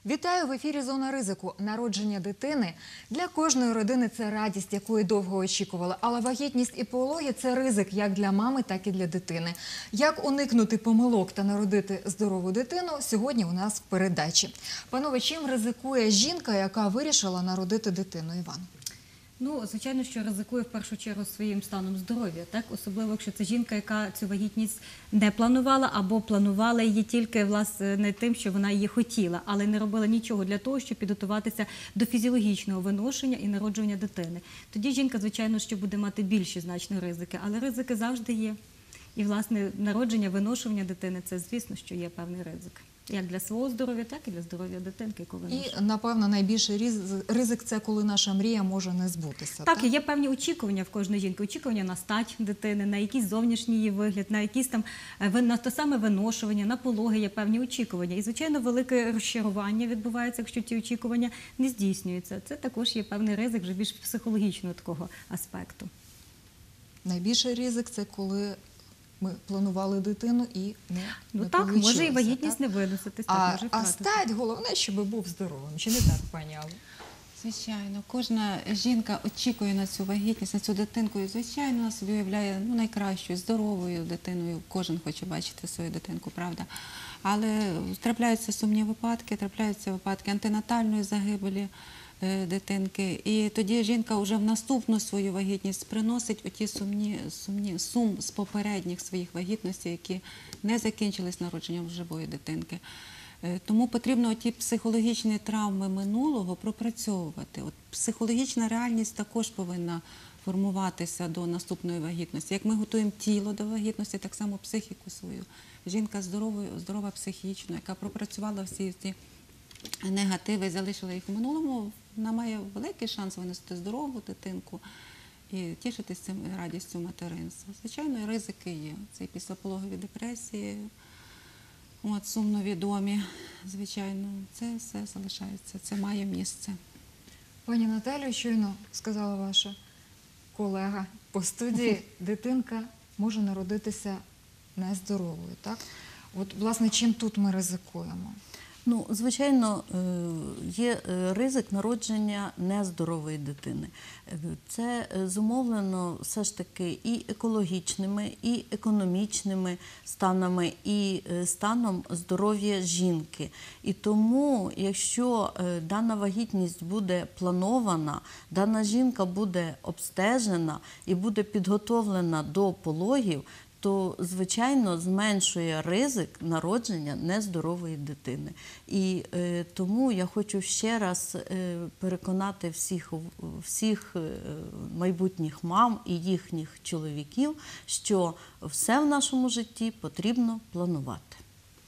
Вітаю в ефірі «Зона ризику». Народження дитини для кожної родини – це радість, якої довго очікували. Але вагітність і пологи – це ризик як для мами, так і для дитини. Як уникнути помилок та народити здорову дитину – сьогодні у нас в передачі. Панове, чим ризикує жінка, яка вирішила народити дитину, Іван? Ну, звичайно, що ризикує в першу чергу своїм станом здоров'я, так? Особливо, якщо це жінка, яка цю вагітність не планувала або планувала її тільки, власне, тим, що вона її хотіла, але не робила нічого для того, щоб підготуватися до фізіологічного виношення і народження дитини. Тоді жінка, звичайно, що буде мати більші значні ризики, але ризики завжди є. І, власне, народження, виношування дитини – це, звісно, що є певний ризик. Як для свого здоров'я, так і для здоров'я дитинки, яку виношує. І, напевно, найбільший ризик – це коли наша мрія може не збутися. Так, і є певні очікування в кожної жінки. Очікування на стать дитини, на якийсь зовнішній її вигляд, на якісь там, на те саме виношування, на пологи є певні очікування. І, звичайно, велике розчарування відбувається, якщо ті очікування не здійснюються. Це також є певний ризик вже більш психологічного такого аспекту. Найбільший ризик – це коли ми планували дитину і не так, може і вагітність не виноситись. А стать, головне, щоб був здоровим. Чи не так, пані Алло? Звичайно, кожна жінка очікує на цю вагітність, на цю дитинку. І, звичайно, вона собі уявляє найкращою, здоровою дитиною. Кожен хоче бачити свою дитинку, правда. Але трапляються сумні випадки, трапляються випадки антинатальної загибелі дитинки. І тоді жінка вже в наступну свою вагітність приносить оті сум з попередніх своїх вагітностей, які не закінчились народженням живої дитинки. Тому потрібно ті психологічні травми минулого пропрацьовувати. От психологічна реальність також повинна формуватися до наступної вагітності. Як ми готуємо тіло до вагітності, так само психіку свою. Жінка здорова психічно, яка пропрацювала всі ці негативи, залишила їх у минулому, вона має великий шанс винести здорову дитинку і тішитися цим радістю материнства. Звичайно, і ризики є. Це і післяпологові депресії, сумно відомі. Звичайно, це все залишається, це має місце. Пані Наталію, щойно сказала ваша колега по студії, дитинка може народитися нездоровою, так? От, власне, чим тут ми ризикуємо? Ну, звичайно, є ризик народження нездорової дитини. Це зумовлено все ж таки і екологічними, і економічними станами, і станом здоров'я жінки. І тому, якщо дана вагітність буде планована, дана жінка буде обстежена і буде підготовлена до пологів, то, звичайно, зменшує ризик народження нездорової дитини. І тому я хочу ще раз переконати всіх майбутніх мам і їхніх чоловіків, що все в нашому житті потрібно планувати.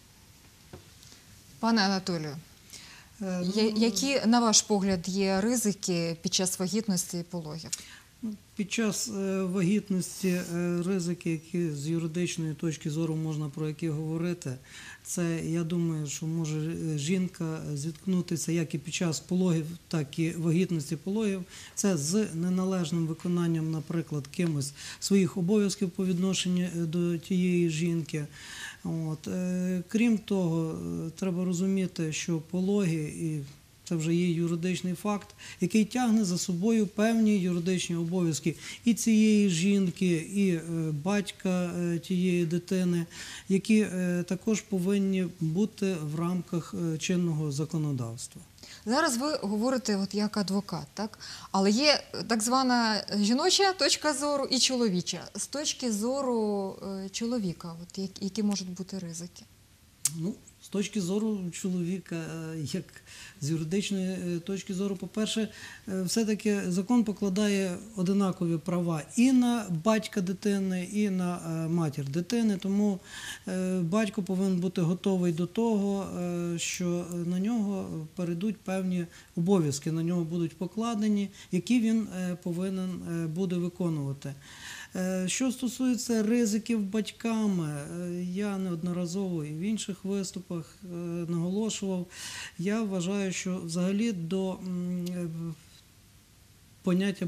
Пане Анатолію, які, на ваш погляд, є ризики під час вагітності і пологів? Під час вагітності ризики, які з юридичної точки зору можна про які говорити, це, я думаю, що може жінка зіткнутися як і під час пологів, так і вагітності пологів. Це з неналежним виконанням, наприклад, кимось своїх обов'язків по відношенню до тієї жінки. Крім того, треба розуміти, що пологи і це вже є юридичний факт, який тягне за собою певні юридичні обов'язки і цієї жінки, і батька тієї дитини, які також повинні бути в рамках чинного законодавства. Зараз ви говорите як адвокат, так? Але є так звана жіноча точка зору і чоловіча. З точки зору чоловіка, які можуть бути ризики? З точки зору чоловіка, як з юридичної точки зору, по-перше, все-таки закон покладає одинакові права і на батька дитини, і на матір дитини, тому батько повинен бути готовий до того, що на нього перейдуть певні обов'язки, на нього будуть покладені, які він повинен буде виконувати. Що стосується ризиків батьками, я неодноразово і в інших виступах наголошував, я вважаю, що взагалі до поняття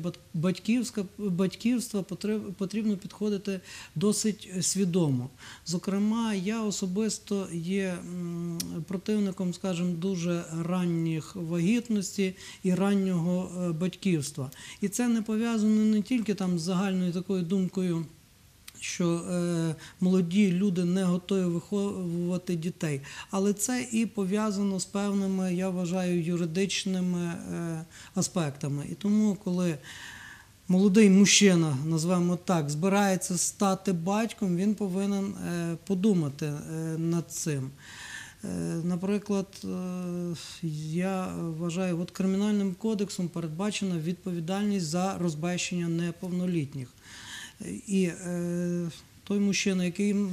батьківства потрібно підходити досить свідомо. Зокрема, я особисто є противником, скажімо, дуже ранніх вагітності і раннього батьківства. І це не пов'язано не тільки там з загальною такою думкою, що молоді люди не готові виховувати дітей. Але це і пов'язано з певними, я вважаю, юридичними аспектами. І тому, коли молодий мужчина, назвемо так, збирається стати батьком, він повинен подумати над цим. Наприклад, я вважаю, от Кримінальним кодексом передбачена відповідальність за розбещення неповнолітніх. І той мужчина,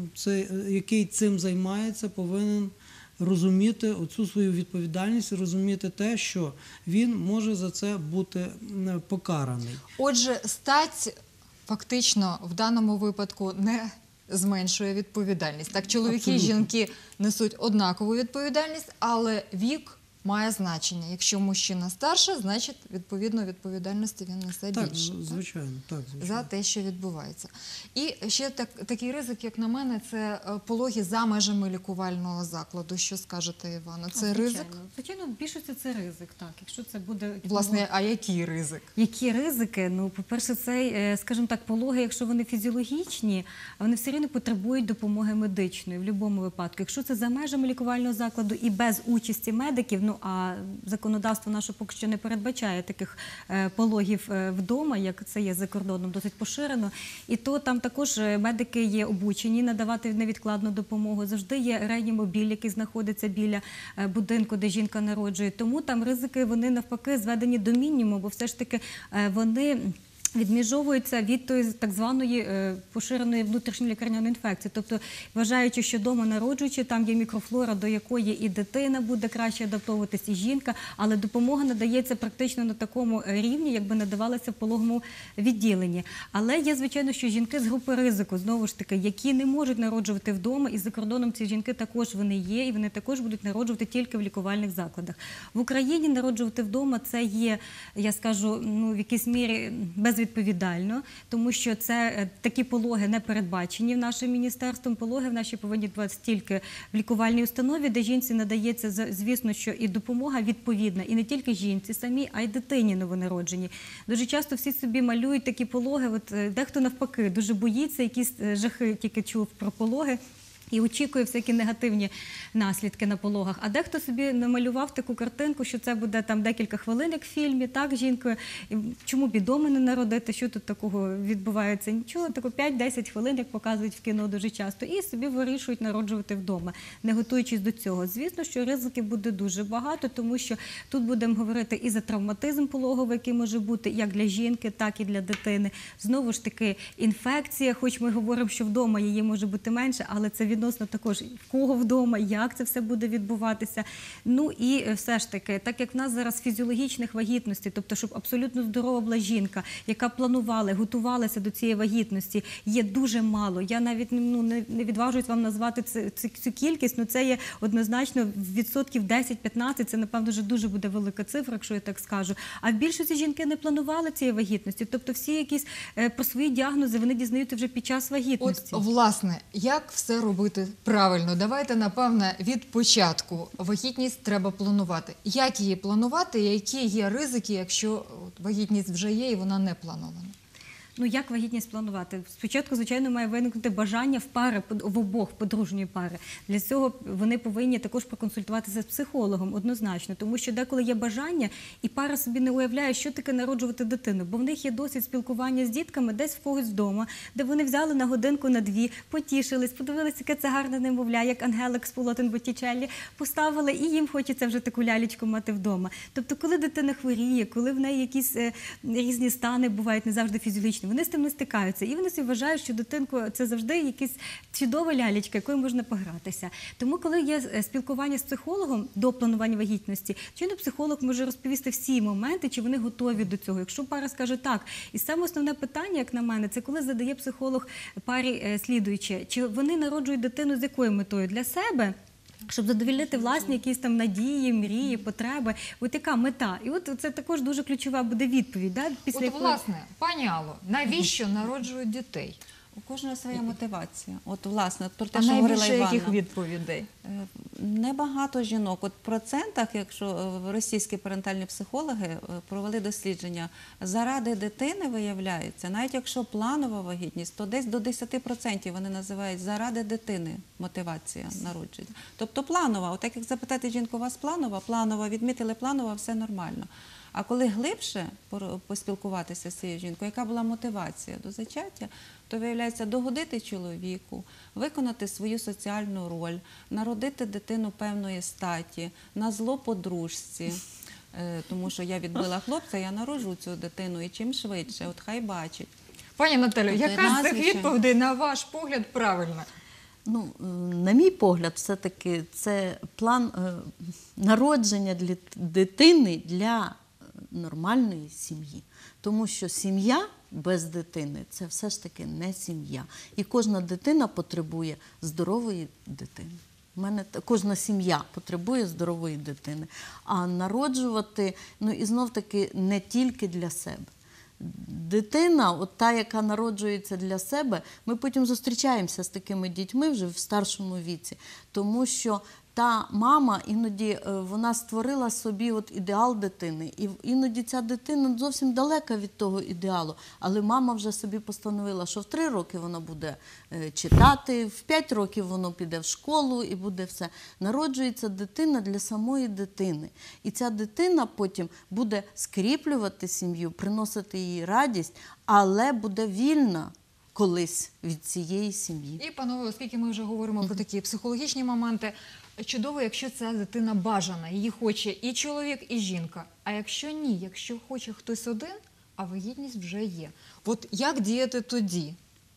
який цим займається, повинен розуміти оцю свою відповідальність, розуміти те, що він може за це бути покараний. Отже, стать фактично в даному випадку не зменшує відповідальність. Так, чоловіки і жінки несуть однакову відповідальність, але вік має значення. Якщо мужчина старше, значить, відповідно, відповідальності він несе Так, більше. звичайно, так, звичайно. За те, що відбувається. І ще такий ризик, як на мене, це пологи за межами лікувального закладу. Що скажете, Івано? Це ризик? Звичайно, в більшості це ризик, так. Якщо це буде... Власне, а який ризик? Які ризики? Ну, по-перше, це, скажімо так, пологи, якщо вони фізіологічні, вони все рівно потребують допомоги медичної в будь-якому випадку. Якщо це за межами лікувального закладу і без участі медиків, ну, а законодавство наше поки що не передбачає таких пологів вдома, як це є за кордоном, досить поширено. І то там також медики є обучені надавати невідкладну допомогу. Завжди є реанімобіль, який знаходиться біля будинку, де жінка народжує. Тому там ризики, вони навпаки зведені до мінімуму, бо все ж таки вони відміжовуються від тої так званої поширеної внутрішньої лікарняної інфекції. Тобто, вважаючи, що вдома народжуючи, там є мікрофлора, до якої і дитина буде краще адаптовуватись, і жінка, але допомога надається практично на такому рівні, якби надавалася в пологовому відділенні. Але є, звичайно, що жінки з групи ризику, знову ж таки, які не можуть народжувати вдома, і за кордоном ці жінки також вони є, і вони також будуть народжувати тільки в лікувальних закладах. В Україні народжувати вдома – це є, я скажу, ну, в якійсь мірі безвідповідально, тому що це такі пологи не передбачені в нашим міністерством. Пологи в нашій повинні відбуватися тільки в лікувальній установі, де жінці надається, звісно, що і допомога відповідна, і не тільки жінці самій, а й дитині новонародженій. Дуже часто всі собі малюють такі пологи, от дехто навпаки дуже боїться, якісь жахи тільки чув про пологи і очікує всякі негативні наслідки на пологах. А дехто собі намалював таку картинку, що це буде там декілька хвилин, як в фільмі, так, жінкою. Чому б і дома не народити, що тут такого відбувається? Нічого, тако 5-10 хвилин, як показують в кіно дуже часто, і собі вирішують народжувати вдома, не готуючись до цього. Звісно, що ризиків буде дуже багато, тому що тут будемо говорити і за травматизм пологовий, який може бути як для жінки, так і для дитини. Знову ж таки, інфекція, хоч ми говоримо, що вдома її може бути менше, але це відносно також в кого вдома, як це все буде відбуватися. Ну і все ж таки, так як в нас зараз фізіологічних вагітностей, тобто, щоб абсолютно здорова була жінка, яка планувала, готувалася до цієї вагітності, є дуже мало. Я навіть не відважуюсь вам назвати цю кількість, але це є однозначно відсотків 10-15, це, напевно, вже дуже буде велика цифра, якщо я так скажу. А в більшості жінки не планували цієї вагітності, тобто всі якісь про свої діагнози вони дізнаються вже під час вагітності. От, власне, як все робити правильно? Давайте, напевне, від початку. Вагітність треба планувати. Як її планувати? Які є ризики, якщо вагітність вже є і вона не планована? Ну, як вагітність планувати? Спочатку, звичайно, має виникнути бажання в пари, в обох подружньої пари. Для цього вони повинні також проконсультуватися з психологом, однозначно. Тому що деколи є бажання, і пара собі не уявляє, що таке народжувати дитину. Бо в них є досвід спілкування з дітками десь в когось вдома, де вони взяли на годинку, на дві, потішились, подивилися, яке це гарне немовля, як Ангелик з полотен Боттічеллі, поставили, і їм хочеться вже таку лялечку мати вдома. Тобто, коли дитина хворіє, коли в неї якісь різні стани бувають, не завжди фізіологічні, вони з тим не стикаються. І вони собі вважають, що дитинку – це завжди якась чудова лялечка, якою можна погратися. Тому, коли є спілкування з психологом до планування вагітності, психолог може розповісти всі моменти, чи вони готові до цього. Якщо пара скаже так. І саме основне питання, як на мене, це коли задає психолог парі слідуюче, чи вони народжують дитину з якою метою? Для себе? щоб задовольнити власні якісь там надії, мрії, потреби. От яка мета? І от це також дуже ключова буде відповідь. Да? Після От, якої- власне, пані Алло, навіщо народжують дітей? У кожного своя мотивація. От, власне, про те, А що говорила найбільше Іванна. яких відповідей? Небагато жінок. От в процентах, якщо російські парентальні психологи провели дослідження, заради дитини виявляється, навіть якщо планова вагітність, то десь до 10% вони називають заради дитини мотивація народження. Тобто планова, от так як запитати жінку, у вас планова? Планова, відмітили планова, все нормально. А коли глибше поспілкуватися з цією жінкою, яка була мотивація до зачаття, то виявляється догодити чоловіку, виконати свою соціальну роль, народити дитину певної статі, на зло подружці. Тому що я відбила хлопця, я народжу цю дитину і чим швидше, от хай бачить. Пані Наталю, Тобто яка з цих назвичай- відповідей, на ваш погляд, правильна? Ну, на мій погляд, все-таки це план народження для дитини для нормальної сім'ї. Тому що сім'я без дитини – це все ж таки не сім'я. І кожна дитина потребує здорової дитини. У мене кожна сім'я потребує здорової дитини. А народжувати, ну і знов-таки, не тільки для себе. Дитина, от та, яка народжується для себе, ми потім зустрічаємося з такими дітьми вже в старшому віці, тому що та мама іноді вона створила собі от ідеал дитини, і іноді ця дитина зовсім далека від того ідеалу, але мама вже собі постановила, що в 3 роки вона буде читати, в 5 років воно піде в школу і буде все. Народжується дитина для самої дитини. І ця дитина потім буде скріплювати сім'ю, приносити їй радість, але буде вільна колись від цієї сім'ї. І, панове, оскільки ми вже говоримо про такі психологічні моменти, чудово, якщо ця дитина бажана, її хоче і чоловік, і жінка. А якщо ні, якщо хоче хтось один, а вагітність вже є. От як діяти тоді?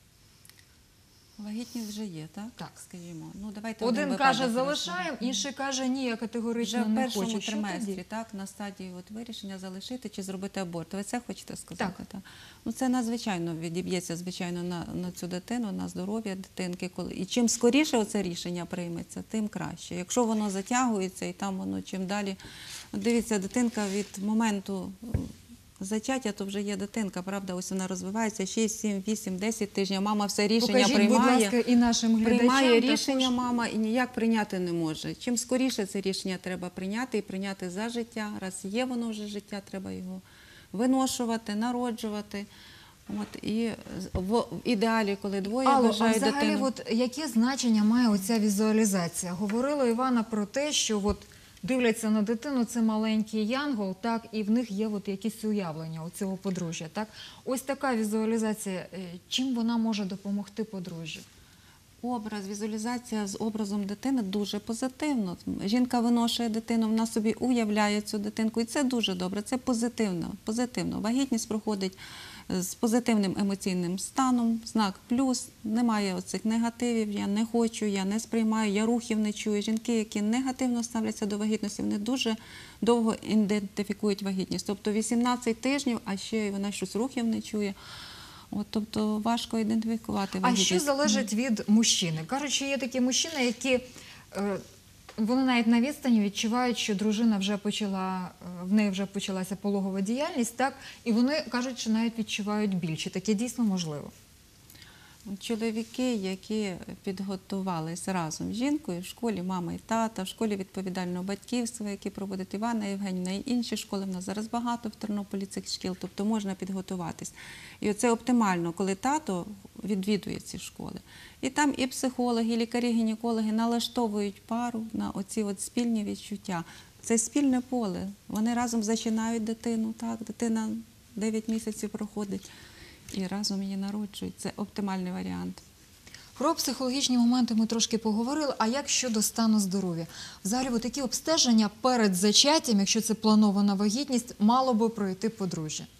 Вагітність вже є, так? Так. Скажімо. Ну, давайте Один випадок каже, розглянемо. залишаємо, інший каже, ні, я Вже категорично в не першому хочу. Що триместрі, тоді? так, на стадії от вирішення залишити чи зробити аборт. Ви це хочете сказати? Так. Ну, це надзвичайно відіб'ється, звичайно, на цю дитину, на здоров'я дитинки. І чим скоріше це рішення прийметься, тим краще. Якщо воно затягується і там воно чим далі. От дивіться, дитинка від моменту зачаття, то вже є дитинка, правда, ось вона розвивається 6, 7, 8, 10 тижнів. Мама все рішення Покажіть, приймає. будь ласка, і нашим глядачам. Приймає також. рішення мама і ніяк прийняти не може. Чим скоріше це рішення треба прийняти і прийняти за життя. Раз є воно вже життя, треба його виношувати, народжувати. От, і в ідеалі, коли двоє Алло, а бажають взагалі, дитину. от, яке значення має оця візуалізація? Говорила Івана про те, що от дивляться на дитину, це маленький янгол, так, і в них є от якісь уявлення у цього подружжя. Так? Ось така візуалізація, чим вона може допомогти подружжю? Образ, візуалізація з образом дитини дуже позитивно. Жінка виношує дитину, вона собі уявляє цю дитинку, і це дуже добре, це позитивно. Позитивно. Вагітність проходить з позитивним емоційним станом, знак плюс, немає оцих негативів, я не хочу, я не сприймаю, я рухів не чую. Жінки, які негативно ставляться до вагітності, вони дуже довго ідентифікують вагітність. Тобто 18 тижнів, а ще й вона щось рухів не чує. От, тобто важко ідентифікувати А вагітність. що залежить від мужчини? Кажуть, що є такі мужчини, які вони навіть на відстані відчувають, що дружина вже почала, в неї вже почалася пологова діяльність, так? І вони кажуть, що навіть відчувають біль. Чи таке дійсно можливо? Чоловіки, які підготувалися разом з жінкою в школі мама і тата, в школі відповідального батьківства, які проводить Іванна Євгенівна, і інші школи, в нас зараз багато в Тернополі цих шкіл, тобто можна підготуватись. І оце оптимально, коли тато відвідує ці школи. І там і психологи, і лікарі-гінекологи налаштовують пару на оці от спільні відчуття. Це спільне поле. Вони разом зачинають дитину, так, дитина 9 місяців проходить. І разом її народжують. Це оптимальний варіант. Про психологічні моменти ми трошки поговорили, а як щодо стану здоров'я? Взагалі, такі обстеження перед зачаттям, якщо це планована вагітність, мало би пройти подружжя.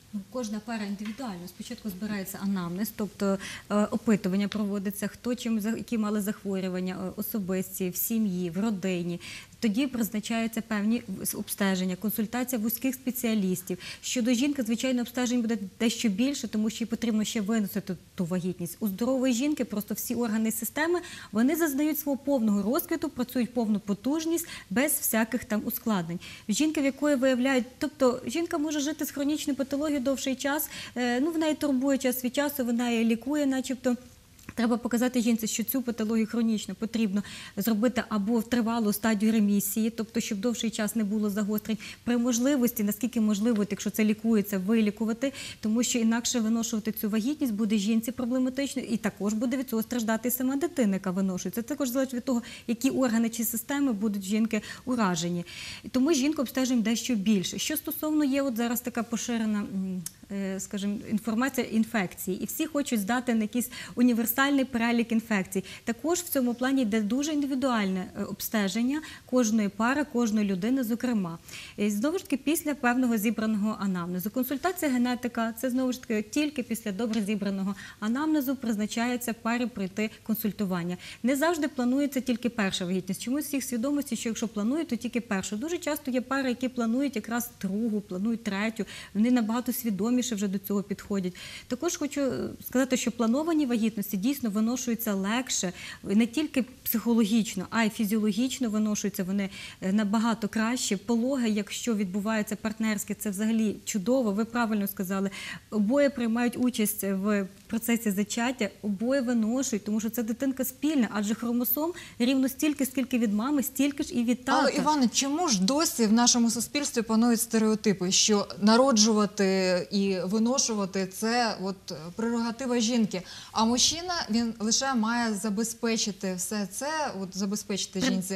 Ну, кожна пара індивідуально. Спочатку збирається анамнез, тобто опитування проводиться, хто які мали захворювання особисті, в сім'ї, в родині. Тоді призначаються певні обстеження, консультація вузьких спеціалістів. Щодо жінки, звичайно, обстежень буде дещо більше, тому що їй потрібно ще виносити ту вагітність. У здорової жінки просто всі органи системи, вони зазнають свого повного розквіту, працюють повну потужність, без всяких там ускладнень. В жінки, в якої виявляють, тобто жінка може жити з хронічною патологією довший час, вона її турбує час від часу, вона її лікує, начебто. Треба показати жінці, що цю патологію хронічно потрібно зробити або в тривалу стадію ремісії, тобто щоб довший час не було загострень, при можливості, наскільки можливо, якщо це лікується, вилікувати, тому що інакше виношувати цю вагітність буде жінці проблематично і також буде від цього страждати і сама дитина, яка виношується. Це також залежить від того, які органи чи системи будуть жінки уражені. Тому жінку обстежуємо дещо більше. Що стосовно є от зараз така поширена, скажімо, інформація інфекції, і всі хочуть здати на якийсь універсальний перелік інфекцій. Також в цьому плані йде дуже індивідуальне обстеження кожної пари, кожної людини, зокрема. І знову ж таки, після певного зібраного анамнезу. Консультація генетика – це знову ж таки тільки після добре зібраного анамнезу призначається парі пройти консультування. Не завжди планується тільки перша вагітність. Чомусь всіх свідомості, що якщо планують, то тільки першу. Дуже часто є пари, які планують якраз другу, планують третю. Вони набагато свідоміше вже до цього підходять. Також хочу сказати, що плановані вагітності дійсно виношуються легше, не тільки психологічно, а й фізіологічно виношуються вони набагато краще. Пологи, якщо відбуваються партнерські, це взагалі чудово, ви правильно сказали. Обоє приймають участь в процесі зачаття, обоє виношують, тому що це дитинка спільна, адже хромосом рівно стільки, скільки від мами, стільки ж і від тата. Але, Іване, чому ж досі в нашому суспільстві панують стереотипи, що народжувати і виношувати – це от прерогатива жінки, а мужчина, він лише має забезпечити все це, от забезпечити жінці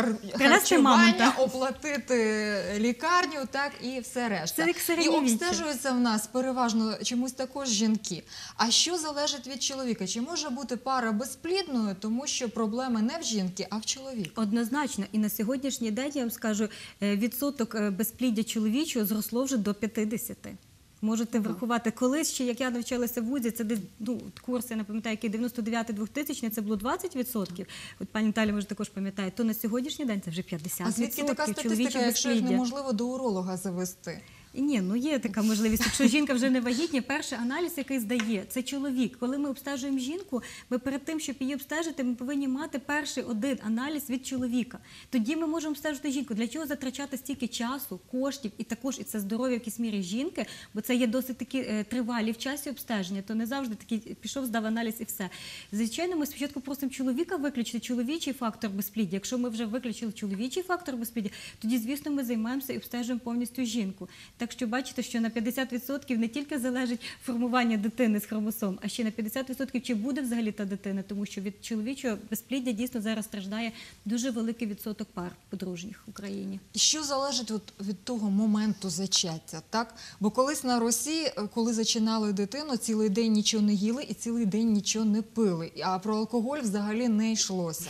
харчування, оплатити лікарню, так, і все решта. Це як І середньовіччя. обстежуються в нас переважно чомусь також жінки. А що залежить від чоловіка? Чи може бути пара безплідною, тому що проблеми не в жінки, а в чоловіка? Однозначно. І на сьогоднішній день, я вам скажу, відсоток безпліддя чоловічого зросло вже до 50%. Можете врахувати. Колись ще, як я навчалася в вузі, це десь, курс, я не пам'ятаю, який 99-2000, це було 20%. От пані Наталя, може, також пам'ятає. То на сьогоднішній день це вже 50%. А звідки така статистика, якщо їх неможливо до уролога завести? Ні, є така можливість. Якщо жінка вже не вагітня, перший аналіз, який здає, це чоловік. Коли ми обстежуємо жінку, ми перед тим, щоб її обстежити, ми повинні мати перший один аналіз від чоловіка. Тоді ми можемо обстежити жінку. Для чого затрачати стільки часу, коштів і також і це здоров'я в якійсь мірі жінки, бо це є досить такі тривалі в часі обстеження, то не завжди такий пішов, здав аналіз і все. Звичайно, ми спочатку просимо чоловіка виключити чоловічий фактор безпліддя. Якщо ми вже виключили чоловічий фактор безпліддя, тоді, звісно, ми займаємося і обстежуємо повністю жінку. Так що бачите, що на 50% не тільки залежить формування дитини з хромосом, а ще на 50% чи буде взагалі та дитина, тому що від чоловічого безпліддя дійсно зараз страждає дуже великий відсоток пар подружніх в Україні. І що залежить від того моменту зачаття, так? Бо колись на Русі, коли зачинали дитину, цілий день нічого не їли і цілий день нічого не пили, а про алкоголь взагалі не йшлося.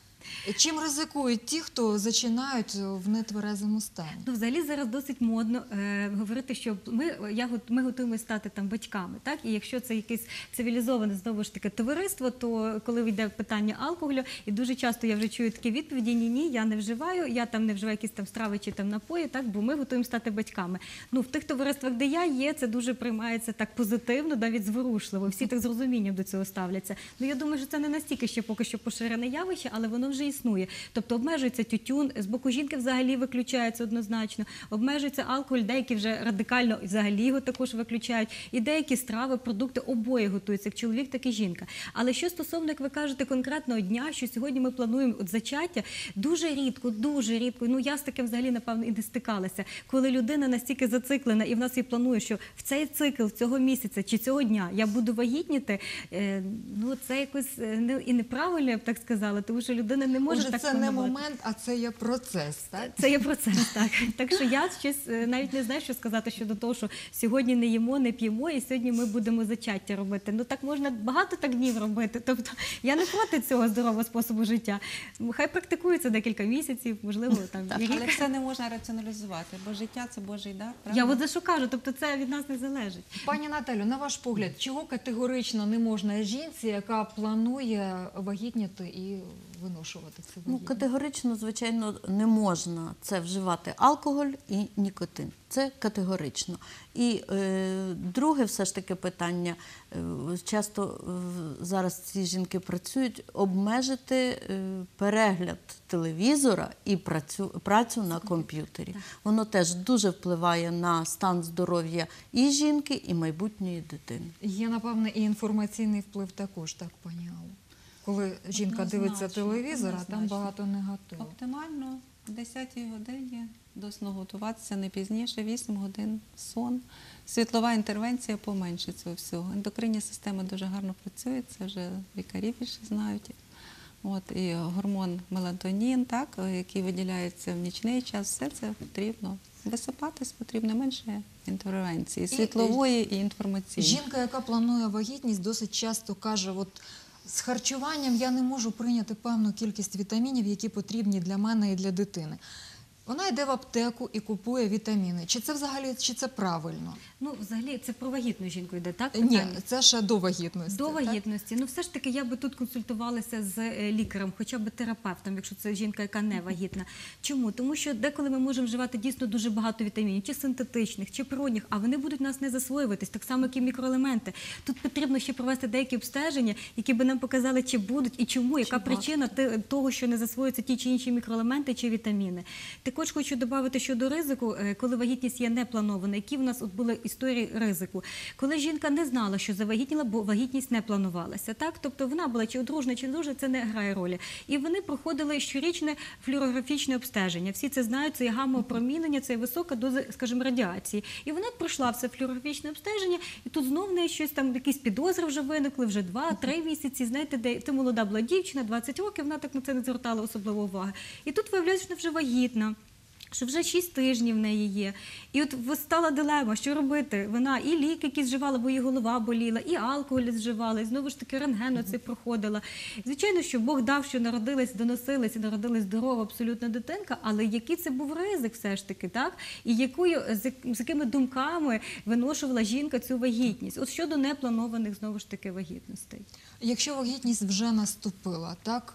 Чим ризикують ті, хто зачинають в нетверезому стані? Взагалі зараз досить модно говорити, що ми готуємося стати там батьками, так? І якщо це якесь цивілізоване, знову ж таки, товариство, то коли йде питання алкоголю, і дуже часто я вже чую такі відповіді: ні, я не вживаю, я там не вживаю якісь там страви чи там напої, так? Бо ми готуємо стати батьками. В тих товариствах, де я є, це дуже приймається так позитивно, навіть зворушливо. Всі так з розумінням до цього ставляться. Я думаю, що це не настільки ще поки що поширене явище, але воно вже існує. Тобто обмежується тютюн, з боку жінки взагалі виключається однозначно, обмежується алкоголь, деякі вже радикально взагалі його також виключають, і деякі страви, продукти обоє готуються, як чоловік, так і жінка. Але що стосовно, як ви кажете, конкретного дня, що сьогодні ми плануємо зачаття, дуже рідко, я з таким взагалі, напевно, і не стикалася, коли людина настільки зациклена і в нас і планує, що в цей цикл, цього місяця чи цього дня я буду вагітніти, це якось і неправильно, я б так сказала, тому що людина не не можуть Отже, так це не планувати. момент, а це є процес, так? Це є процес, так. Так що я щось навіть не знаю, що сказати щодо того, що сьогодні не їмо, не п'ємо, і сьогодні ми будемо зачаття робити. Ну так можна багато так днів робити. Тобто я не проти цього здорового способу життя. Хай практикується декілька місяців, можливо, там і рік. Але все не можна раціоналізувати, бо життя це Божий дар, правда? Я от за що кажу, тобто це від нас не залежить. Пані Наталю, на ваш погляд, чого категорично не можна жінці, яка планує вагітніти і виношувати цю Ну, вагітність? категорично, звичайно, не можна це вживати алкоголь і нікотин. Це категорично. І друге все ж таки питання, часто зараз ці жінки працюють, обмежити перегляд телевізора і працю на комп'ютері. Воно теж дуже впливає на стан здоров'я і жінки, і майбутньої дитини. Є, напевне, і інформаційний вплив також, так, пані Алло? Коли жінка дивиться Однозначно, телевізор, а там однозначно. багато негативу. Оптимально в 10-й годині до сну готуватися не пізніше, 8 годин сон. Світлова інтервенція поменше цього всього. Ендокринні системи дуже гарно працюють, це вже лікарі більше знають. От, і гормон мелатонін, так, який виділяється в нічний час, все це потрібно. Висипатись потрібно менше інтервенції, світлової і інформаційної. Жінка, яка планує вагітність, досить часто каже, от з харчуванням я не можу прийняти певну кількість вітамінів, які потрібні для мене і для дитини. Вона йде в аптеку і купує вітаміни. Чи це взагалі, чи це правильно? Ну, взагалі, це про вагітну жінку йде, так? Ні, питання? це ще до вагітності. До так? вагітності. Ну, все ж таки, я би тут консультувалася з лікарем, хоча б терапевтом, якщо це жінка, яка не вагітна. Чому? Тому що деколи ми можемо вживати дійсно дуже багато вітамінів, чи синтетичних, чи природних, а вони будуть нас не засвоюватись, так само, як і мікроелементи. Тут потрібно ще провести деякі обстеження, які би нам показали, чи будуть і чому, яка причина того, що не засвоюються ті чи інші мікроелементи чи вітаміни. Також хочу додати щодо ризику, коли вагітність є непланована, які в нас от були історії ризику. Коли жінка не знала, що завагітніла, бо вагітність не планувалася. Так? Тобто вона була чи одружена, чи не одружена, це не грає ролі. І вони проходили щорічне флюорографічне обстеження. Всі це знають, це є гамма-опромінення, це є висока доза, скажімо, радіації. І вона пройшла все флюорографічне обстеження, і тут знов в неї щось там, якісь підозри вже виникли, вже 2-3 місяці. Знаєте, де ти молода була дівчина, 20 років, вона так на це не звертала особливо уваги. І тут виявляється, що вона вже вагітна. Що вже 6 тижнів в неї є. І от стала дилема, що робити. Вона і ліки якісь вживала, бо її голова боліла, і алкоголь вживала, і знову ж таки рентген оце проходила. Звичайно, що Бог дав, що народилась, доносилась і народилась здорова абсолютно дитинка, але який це був ризик все ж таки, так? І з якими думками виношувала жінка цю вагітність. От щодо непланованих, знову ж таки, вагітностей. Якщо вагітність вже наступила, так?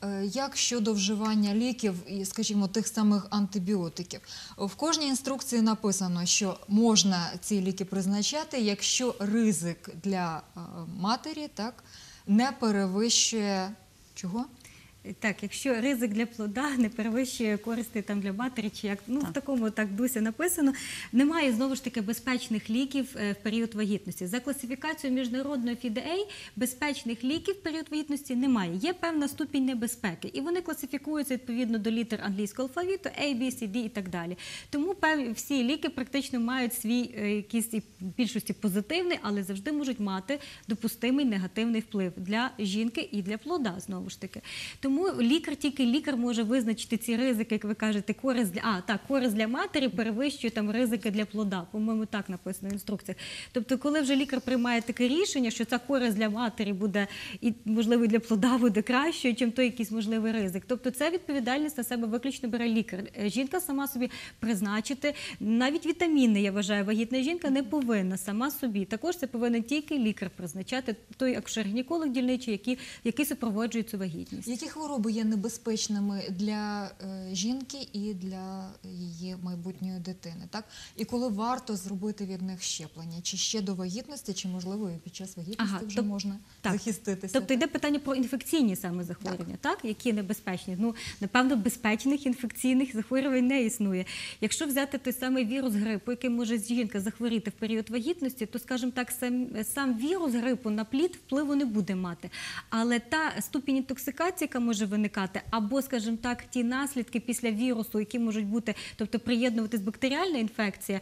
Як щодо вживання ліків і, скажімо, тих самих антибіотиків? В кожній інструкції написано, що можна ці ліки призначати, якщо ризик для матері, так, не перевищує чого? Так, якщо ризик для плода не перевищує користі там для матері, чи як в такому так дусі написано, немає знову ж таки безпечних ліків в період вагітності. За класифікацією міжнародної FDA безпечних ліків в період вагітності немає. Є певна ступінь небезпеки, і вони класифікуються відповідно до літер англійського алфавіту A, B, C, D і так далі. Тому всі ліки практично мають свій якийсь в більшості позитивний, але завжди можуть мати допустимий негативний вплив для жінки і для плода знову ж таки. Тому тільки лікар може визначити ці ризики, як ви кажете, користь для матері перевищує там ризики для плода. По-моєму, так написано в інструкціях. Тобто, коли вже лікар приймає таке рішення, що ця користь для матері буде, і, можливо, для плода буде кращою, чим той якийсь можливий ризик. Тобто, це відповідальність на себе виключно бере лікар. Жінка сама собі призначити, навіть вітаміни, я вважаю, вагітна жінка не повинна сама собі. Також це повинен тільки лікар призначати, той акушер-гінеколог дільничий, який супроводжує цю вагітність. Які хвороби є небезпечними для жінки і для її майбутньої дитини, так? І коли варто зробити від них щеплення? Чи ще до вагітності, чи, можливо, і під час вагітності вже можна захиститися? Тобто йде питання про інфекційні саме захворювання, так? Які небезпечні? Ну, напевно, безпечних інфекційних захворювань не існує. Якщо взяти той самий вірус грипу, який може жінка захворіти в період вагітності, то, скажімо так, сам вірус грипу на плід впливу не буде мати. Але та ступінь інтоксикації, яка може виникати, або, скажімо так, ті наслідки після вірусу, які можуть бути, тобто приєднуватись бактеріальна інфекція,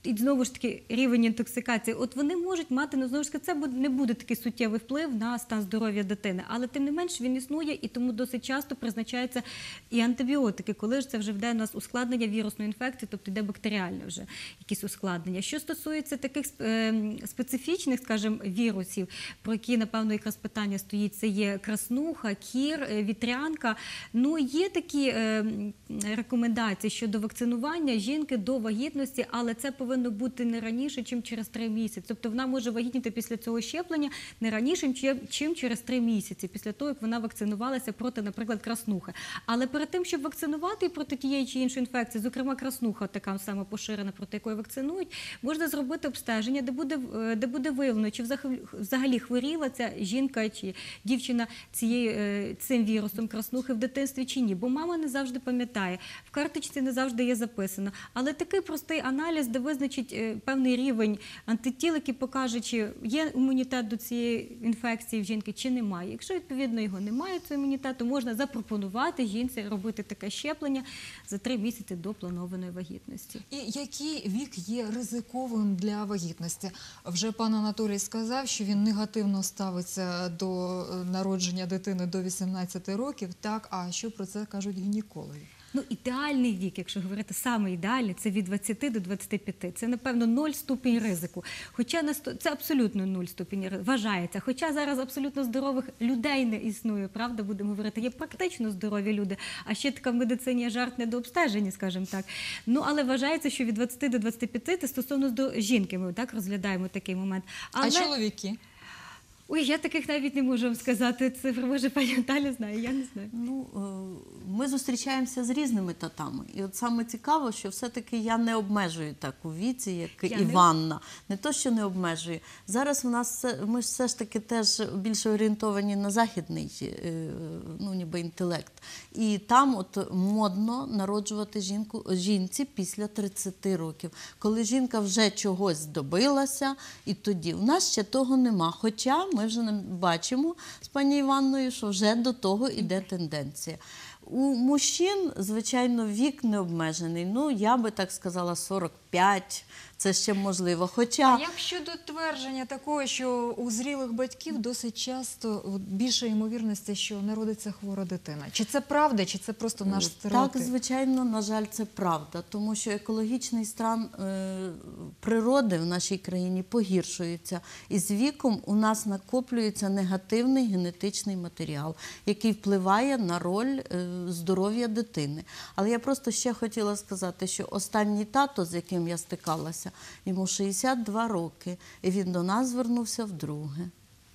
і знову ж таки рівень інтоксикації, от вони можуть мати, ну, знову ж таки, це не буде такий суттєвий вплив на стан здоров'я дитини, але тим не менш він існує, і тому досить часто призначаються і антибіотики, коли ж це вже йде у нас ускладнення вірусної інфекції, тобто йде бактеріальне вже якісь ускладнення. Що стосується таких специфічних, скажімо, вірусів, про які, напевно, якраз питання стоїть, це є краснуха, кір, вітрянка. Ну, є такі рекомендації щодо вакцинування жінки до вагітності, але це повинно бути не раніше, ніж через 3 місяці. Тобто вона може вагітніти після цього щеплення не раніше, ніж через 3 місяці, після того, як вона вакцинувалася проти, наприклад, краснухи. Але перед тим, щоб вакцинувати проти тієї чи іншої інфекції, зокрема краснуха, така сама поширена, проти якої вакцинують, можна зробити обстеження, де буде виявлено, чи взагалі хворіла ця жінка чи дівчина цим вірусом краснухи в дитинстві чи ні. Бо мама не завжди пам'ятає, в карточці не завжди є записано. Але такий простий аналіз, де визначить певний рівень антитіл, який покаже, чи є імунітет до цієї інфекції в жінки, чи немає. Якщо, відповідно, його немає, цього імунітету, можна запропонувати жінці робити таке щеплення за 3 місяці до планованої вагітності. І який вік є ризиковим для вагітності? Вже пан Анатолій сказав, що він негативно ставиться до народження дитини до 18 років. Так, а що про це кажуть гінекологи? Ну, ідеальний вік, якщо говорити саме ідеальний, це від 20 до 25. Це, напевно, 0 ступінь ризику. Хоча це абсолютно 0 ступінь ризику, вважається. Хоча зараз абсолютно здорових людей не існує, правда, будемо говорити. Є практично здорові люди, а ще така в медицині жарт недообстежені, скажімо так. Ну, але вважається, що від 20 до 25 це стосовно жінки, ми так розглядаємо такий момент. А чоловіки? Ой, я таких навіть не можу вам сказати цифр. Може, пані Наталя знає, я не знаю. Ну, ми зустрічаємося з різними татами. І от саме цікаво, що все-таки я не обмежую так у віці, як Іванна. Не то, що не обмежую. Зараз ми все ж таки теж більше орієнтовані на західний, ну, ніби інтелект. І там от модно народжувати жінці після 30 років. Коли жінка вже чогось добилася, і тоді. У нас ще того нема. Хоча ми вже бачимо з пані Іванною, що вже до того йде тенденція. У мужчин, звичайно, вік не обмежений. Ну, я би так сказала, 45. Це ще можливо. Хоча... А як щодо твердження такого, що у зрілих батьків досить часто більше ймовірності, що народиться хвора дитина? Чи це правда, чи це просто наш стереотип? Так, звичайно, на жаль, це правда. Тому що екологічний стан природи в нашій країні погіршується. І з віком у нас накоплюється негативний генетичний матеріал, який впливає на роль здоров'я дитини. Але я просто ще хотіла сказати, що останній тато, з яким я стикалася, йому 62 роки, і він до нас звернувся вдруге.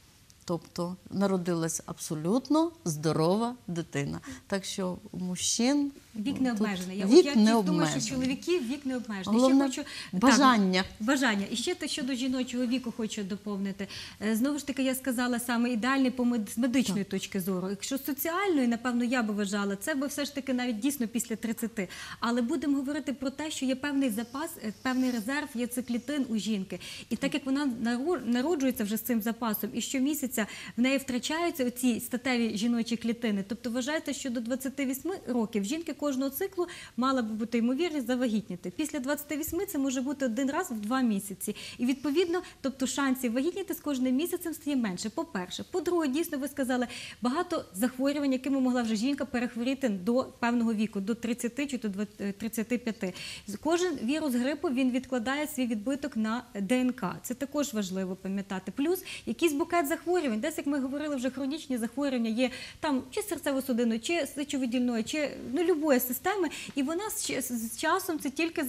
Тобто народилась абсолютно здорова дитина. Так що у мужчин вік не обмежений. Я думаю, що чоловіків вік не обмежений. Головне бажання. Так, бажання. І ще те щодо жіночого віку хочу доповнити. Знову ж таки, я сказала, саме ідеальний з медичної точки зору. Якщо з соціальної, напевно, я би вважала, це би все ж таки навіть дійсно після 30. Але будемо говорити про те, що є певний запас, певний резерв яйцеклітин у жінки. І так як вона народжується вже з цим запасом, і щомісяця в неї втрачаються оці статеві жіночі клітини. Тобто вважається, що до 28 років жінки кожного циклу мала б бути ймовірність завагітніти. Після 28 це може бути 1 раз в 2 місяці. І відповідно, тобто шансів вагітніти з кожним місяцем стає менше. По-перше. По-друге, дійсно, ви сказали, багато захворювань, якими могла вже жінка перехворіти до певного віку, до 30 чи до 35. Кожен вірус грипу, він відкладає свій відбиток на ДНК. Це також важливо пам'ятати. Плюс якийсь букет захворювань. Десь, як ми говорили, вже хронічні захворювання є там чи серцево-судинної, чи сечовидільної, чи любої системи, і вона з часом це тільки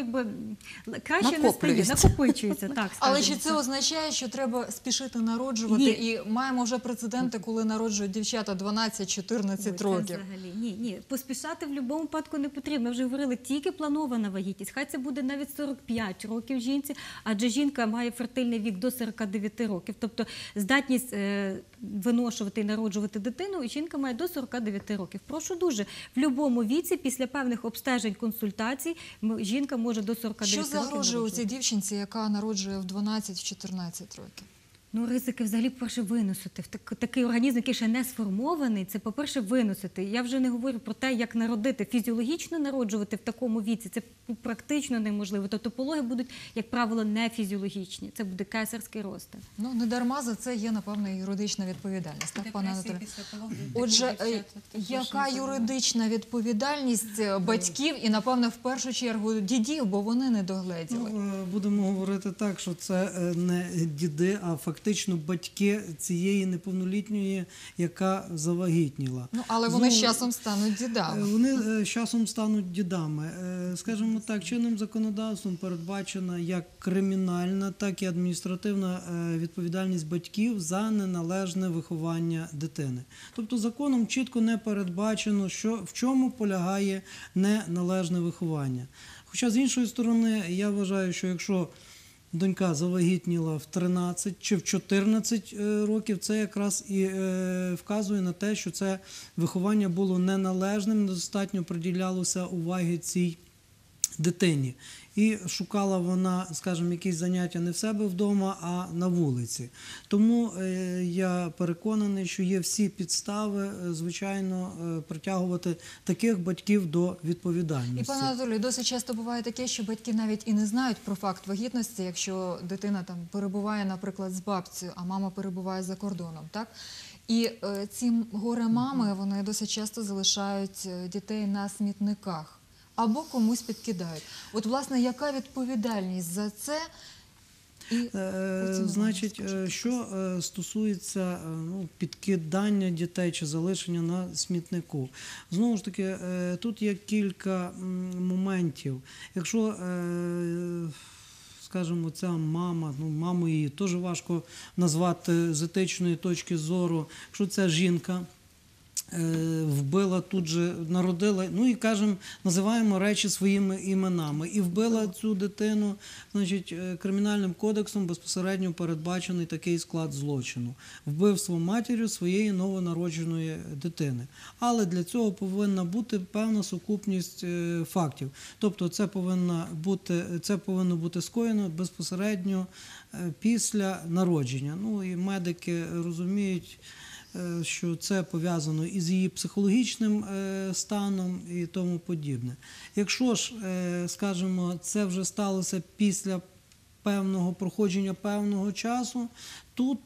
краще не стає, накопичується. Так, але чи це означає, що треба спішити народжувати? Ні. І маємо вже прецеденти, коли народжують дівчата 12-14 років. Ні. Поспішати в будь-якому випадку не потрібно. Ми вже говорили, тільки планована вагітність. Хай це буде навіть 45 років жінці, адже жінка має фертильний вік до 49 років. Тобто здатність виношувати і народжувати дитину, і жінка має до 49 років. Прошу дуже, в будь-якому віці, після певних обстежень, консультацій, жінка може до 49 років Що загрожує у народжувати. цій дівчинці, яка народжує в 12-14 років? Ну, ризики взагалі, по-перше, виносити. Такий організм, який ще не сформований, це, по-перше, виносити. Я вже не говорю про те, як народити. Фізіологічно народжувати в такому віці, це практично неможливо. Тобто пологи будуть, як правило, не фізіологічні. Це буде кесарський розтин. Ну, не дарма за це є, напевно, юридична відповідальність. Так, пане Анатолію? Отже, яка юридична відповідальність батьків і, напевно, в першу чергу дідів, бо вони не догледіли? Будемо говорити так, що це не діди, а фактично батьки цієї неповнолітньої, яка завагітніла. Ну, але вони з Знову- часом стануть дідами. Вони з часом стануть дідами. Скажімо так, чинним законодавством передбачена як кримінальна, так і адміністративна відповідальність батьків за неналежне виховання дитини. Тобто законом чітко не передбачено, в чому полягає неналежне виховання. Хоча, з іншої сторони, я вважаю, що якщо донька завагітніла в 13 чи в 14 років, це якраз і вказує на те, що це виховання було неналежним, недостатньо приділялося уваги цій дитині. І шукала вона, скажімо, якісь заняття не в себе вдома, а на вулиці. Тому я переконаний, що є всі підстави, звичайно, притягувати таких батьків до відповідальності. І, пане Анатолію, досить часто буває таке, що батьки навіть і не знають про факт вагітності, якщо дитина там перебуває, наприклад, з бабцею, а мама перебуває за кордоном, так? І ці горе-мами, вони досить часто залишають дітей на смітниках або комусь підкидають. От, власне, яка відповідальність за це? І Значить, що стосується підкидання дітей чи залишення на смітнику. Знову ж таки, тут є кілька моментів. Якщо, скажімо, ця мама, маму її теж важко назвати з етичної точки зору, якщо ця жінка вбила, тут же народила, і кажемо, називаємо речі своїми іменами. І вбила цю дитину, значить, Кримінальним кодексом безпосередньо передбачений такий склад злочину. Вбивство матір'ю своєї новонародженої дитини. Але для цього повинна бути певна сукупність фактів. Тобто це повинно бути скоєно безпосередньо після народження. І медики розуміють, що це пов'язано із її психологічним станом і тому подібне. Якщо ж, скажімо, це вже сталося після проходження певного часу, тут,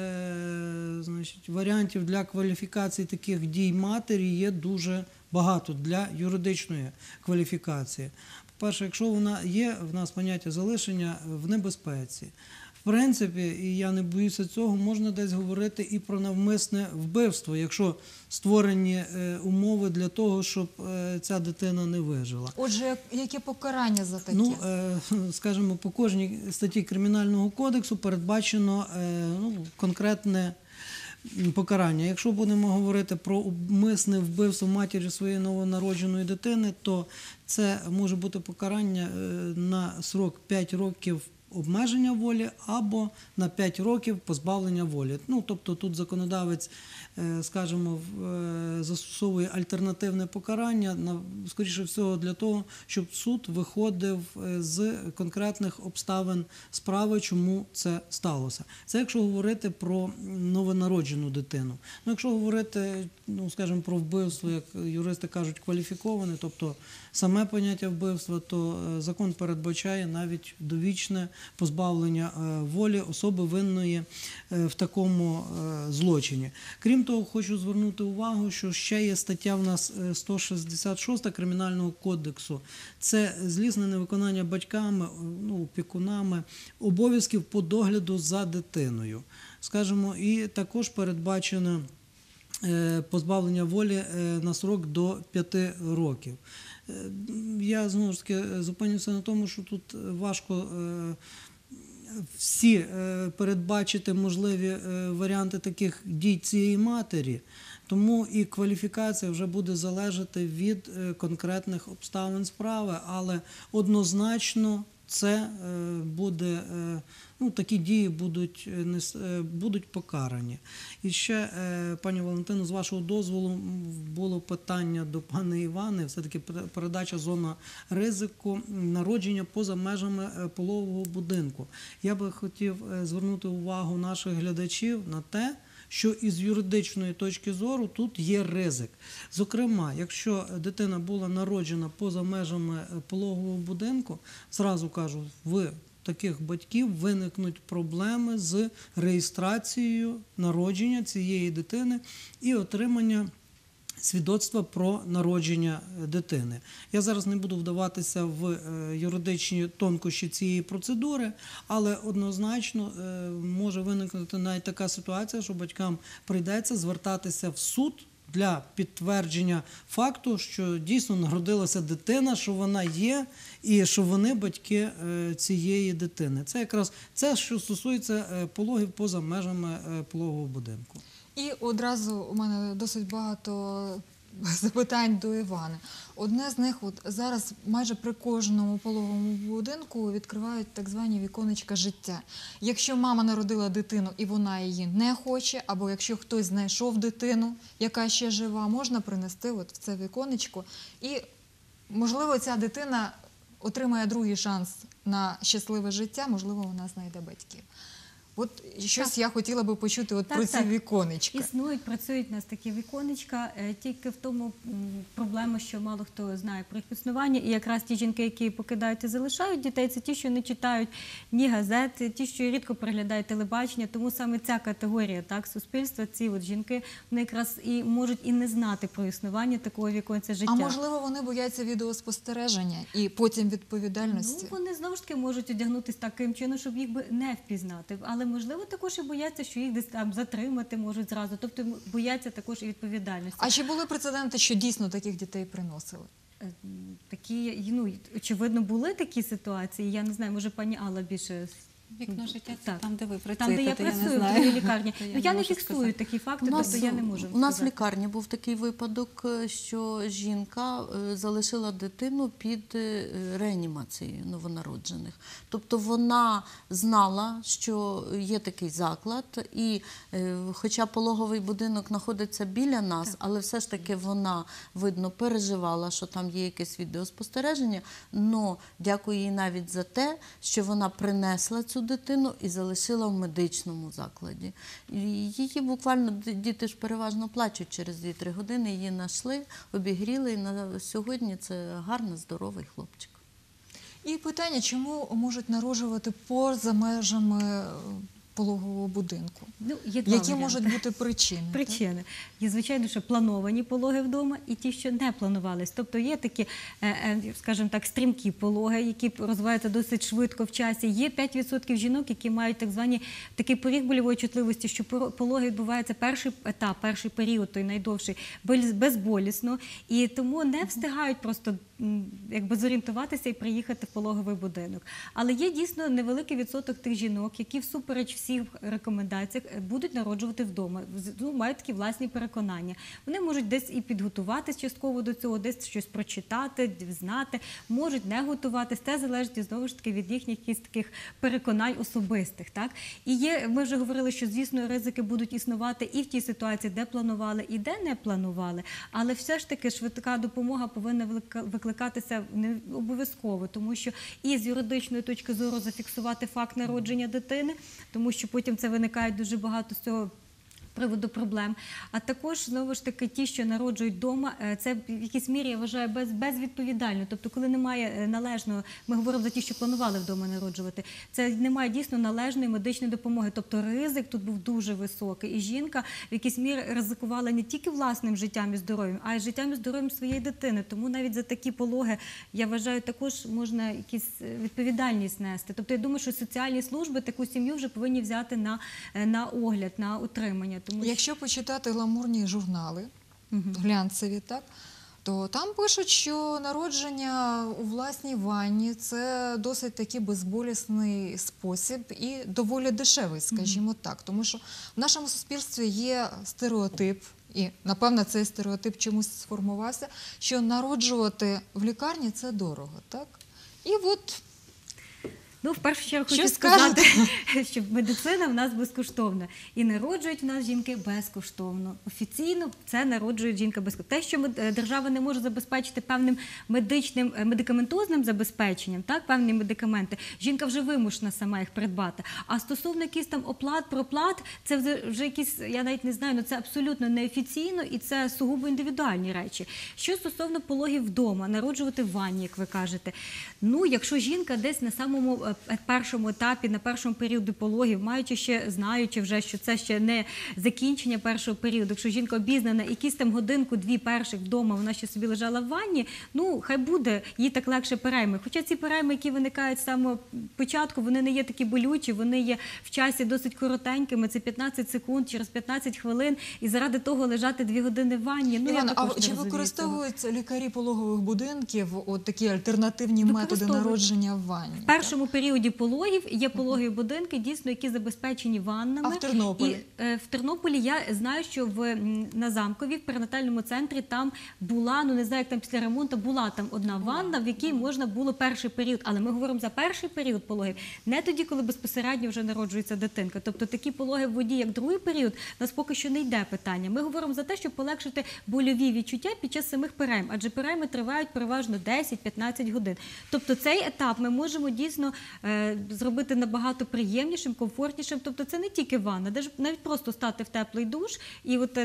значить, варіантів для кваліфікації таких дій матері є дуже багато для юридичної кваліфікації. По-перше, якщо в нас поняття залишення в небезпеці, в принципі, і я не боюся цього, можна десь говорити і про навмисне вбивство, якщо створені умови для того, щоб ця дитина не вижила. Отже, яке покарання за таке? Скажімо, по кожній статті Кримінального кодексу передбачено конкретне покарання. Якщо будемо говорити про умисне вбивство матері своєї новонародженої дитини, то це може бути покарання на срок 5 років обмеження волі або на 5 років позбавлення волі. Тобто тут законодавець, скажімо, застосовує альтернативне покарання, скоріше всього для того, щоб суд виходив з конкретних обставин справи, чому це сталося. Це якщо говорити про новонароджену дитину. Якщо говорити, скажімо, про вбивство, як юристи кажуть, кваліфіковане, тобто саме поняття вбивства, то закон передбачає навіть довічне позбавлення волі особи винної в такому злочині. Крім того, хочу звернути увагу, що ще є стаття в нас 166 Кримінального кодексу. Це злісне невиконання батьками, опікунами обов'язків по догляду за дитиною. Скажімо, і також передбачено позбавлення волі на срок до 5 років. Я, знову ж таки, зупинюся на тому, що тут важко всі передбачити можливі варіанти таких дій цієї матері, тому і кваліфікація вже буде залежати від конкретних обставин справи, але однозначно це буде, такі дії будуть покарані. І ще, пані Валентино, з вашого дозволу, було питання до пана Івани, все-таки передача зона ризику народження поза межами пологового будинку. Я би хотів звернути увагу наших глядачів на те, що із юридичної точки зору тут є ризик. Зокрема, якщо дитина була народжена поза межами пологового будинку, зразу кажу, в таких батьків виникнуть проблеми з реєстрацією народження цієї дитини і отримання свідоцтва про народження дитини. Я зараз не буду вдаватися в юридичні тонкощі цієї процедури, але однозначно може виникнути навіть така ситуація, що батькам прийдеться звертатися в суд для підтвердження факту, що дійсно народилася дитина, що вона є і що вони батьки цієї дитини. Це якраз це, що стосується пологів поза межами пологового будинку. І одразу у мене досить багато запитань до Івани. Одне з них, зараз майже при кожному пологовому будинку відкривають так звані віконечка життя. Якщо мама народила дитину і вона її не хоче, або якщо хтось знайшов дитину, яка ще жива, можна принести в це віконечко. І, можливо, ця дитина отримає другий шанс на щасливе життя, можливо, вона знайде батьків. Щось я хотіла би почути про ці віконечка. Існують, працюють у нас такі віконечка, тільки в тому проблема, що мало хто знає про їх існування. І якраз ті жінки, які покидають і залишають дітей, це ті, що не читають ні газети, ті, що рідко переглядають телебачення. Тому саме ця категорія суспільства, ці жінки, вони якраз і можуть і не знати про існування такого віконця життя. А можливо, вони бояться відеоспостереження і потім відповідальності? Вони знову ж таки можуть одягнутися таким чином, щоб їх би не впізнати. Але, можливо, також і бояться, що їх десь там затримати можуть зразу. Тобто бояться також і відповідальності. А чи були прецеденти, що дійсно таких дітей приносили? Такі, очевидно, були такі ситуації. Я не знаю, може пані Алла більше... Вікно життя – це Так. там, де ви працюєте, Там, де я то я не працюю, в знаю. другій лікарні. То Я не можу фіксую сказати. такі факти, тобто я не можу У нас в сказати. лікарні був такий випадок, що жінка залишила дитину під реанімацією новонароджених. Тобто вона знала, що є такий заклад, і хоча пологовий будинок знаходиться біля нас, але все ж таки вона, видно, переживала, що там є якесь відеоспостереження, але дякую їй навіть за те, що вона принесла цю дитину і залишила в медичному закладі. І її буквально, діти ж переважно плачуть через 2-3 години, її знайшли, обігріли, і на сьогодні це гарний, здоровий хлопчик. І питання, чому можуть народжувати поза межами пологового будинку? Є два Які варіанти. можуть бути причини? Причини. Є, звичайно, що плановані пологи вдома і ті, що не планувались. Тобто є такі, скажімо так, стрімкі пологи, які розвиваються досить швидко в часі. Є 5% жінок, які мають так звані такий поріг болівої чутливості, що пологи відбуваються перший етап, перший період, той найдовший, безболісно. І тому не встигають просто зорієнтуватися і приїхати в пологовий будинок. Але є дійсно невеликий відсоток тих жінок, які всупереч всіх рекомендаціях будуть народжувати вдома, мають такі власні переконання. Вони можуть десь і підготуватись частково до цього, десь щось прочитати, знати, можуть не готуватись. Це залежить, знову ж таки, від їхніх якісь таких переконань особистих. Так? І є, ми вже говорили, що, звісно, ризики будуть існувати і в тій ситуації, де планували, і де не планували. Але все ж таки швидка допомога повинна викликатися не обов'язково, тому що і з юридичної точки зору зафіксувати факт народження дитини, тому що потім це виникає дуже багато з цього приводу проблем. А також, знову ж таки, ті, що народжують вдома, це в якійсь мірі, я вважаю, безвідповідально. Тобто, коли немає належного, ми говоримо за ті, що планували вдома народжувати, це немає дійсно належної медичної допомоги. Тобто ризик тут був дуже високий. І жінка в якійсь мірі ризикувала не тільки власним життям і здоров'ям, а й життям і здоров'ям своєї дитини. Тому навіть за такі пологи, я вважаю, також можна якусь відповідальність нести. Тобто, я думаю, що соціальні служби таку сім'ю вже повинні взяти на огляд, на утримання. Якщо почитати гламурні журнали, глянцеві, так, то там пишуть, що народження у власній ванні – це досить такий безболісний спосіб і доволі дешевий, скажімо так. Тому що в нашому суспільстві є стереотип, і, напевно, цей стереотип чомусь сформувався, що народжувати в лікарні – це дорого, так? І от Ну, в першу чергу Що хочу скажете? сказати, що медицина в нас безкоштовна. І народжують в нас жінки безкоштовно. Офіційно це народжує жінка безкоштовно. Те, що держава не може забезпечити певним медикаментозним забезпеченням, так, певні медикаменти, жінка вже вимушена сама їх придбати. А стосовно якихось там оплат, проплат, це вже якісь, я навіть не знаю, це абсолютно неофіційно і це сугубо індивідуальні речі. Що стосовно пологів вдома, народжувати в ванні, як ви кажете. Ну, якщо жінка десь на самому першому етапі, на першому періоді пологів, знаючи вже, що це ще не закінчення першого періоду, якщо жінка обізнана, якісь там годинку-дві перших вдома, вона ще собі лежала в ванні, ну, хай буде, їй так легше перейми. Хоча ці перейми, які виникають з самого початку, вони не є такі болючі, вони є в часі досить коротенькими, це 15 секунд, через 15 хвилин, і заради того лежати 2 години в ванні, ну, я Івана, також а не чи розумію використовують лікарі пологових будинків от такі альтернативні методи Використовують. народження в ванні? В першому періоді пологів є пологові будинки, дійсно, які забезпечені ваннами. А в Тернополі? І, в Тернополі я знаю, що на Замкові, в перинатальному центрі, там була, ну не знаю, як там після ремонту, була там одна ванна, в якій можна було перший період. Але ми говоримо за перший період пологів, не тоді, коли безпосередньо вже народжується дитинка. Тобто такі пологи в воді, як другий період, у нас поки що не йде питання. Ми говоримо за те, щоб полегшити больові відчуття під час самих перейм, адже перейми тривають переважно 10-15 годин. Тобто цей етап ми можемо дійсно зробити набагато приємнішим, комфортнішим. Тобто це не тільки ванна, навіть просто стати в теплий душ, і от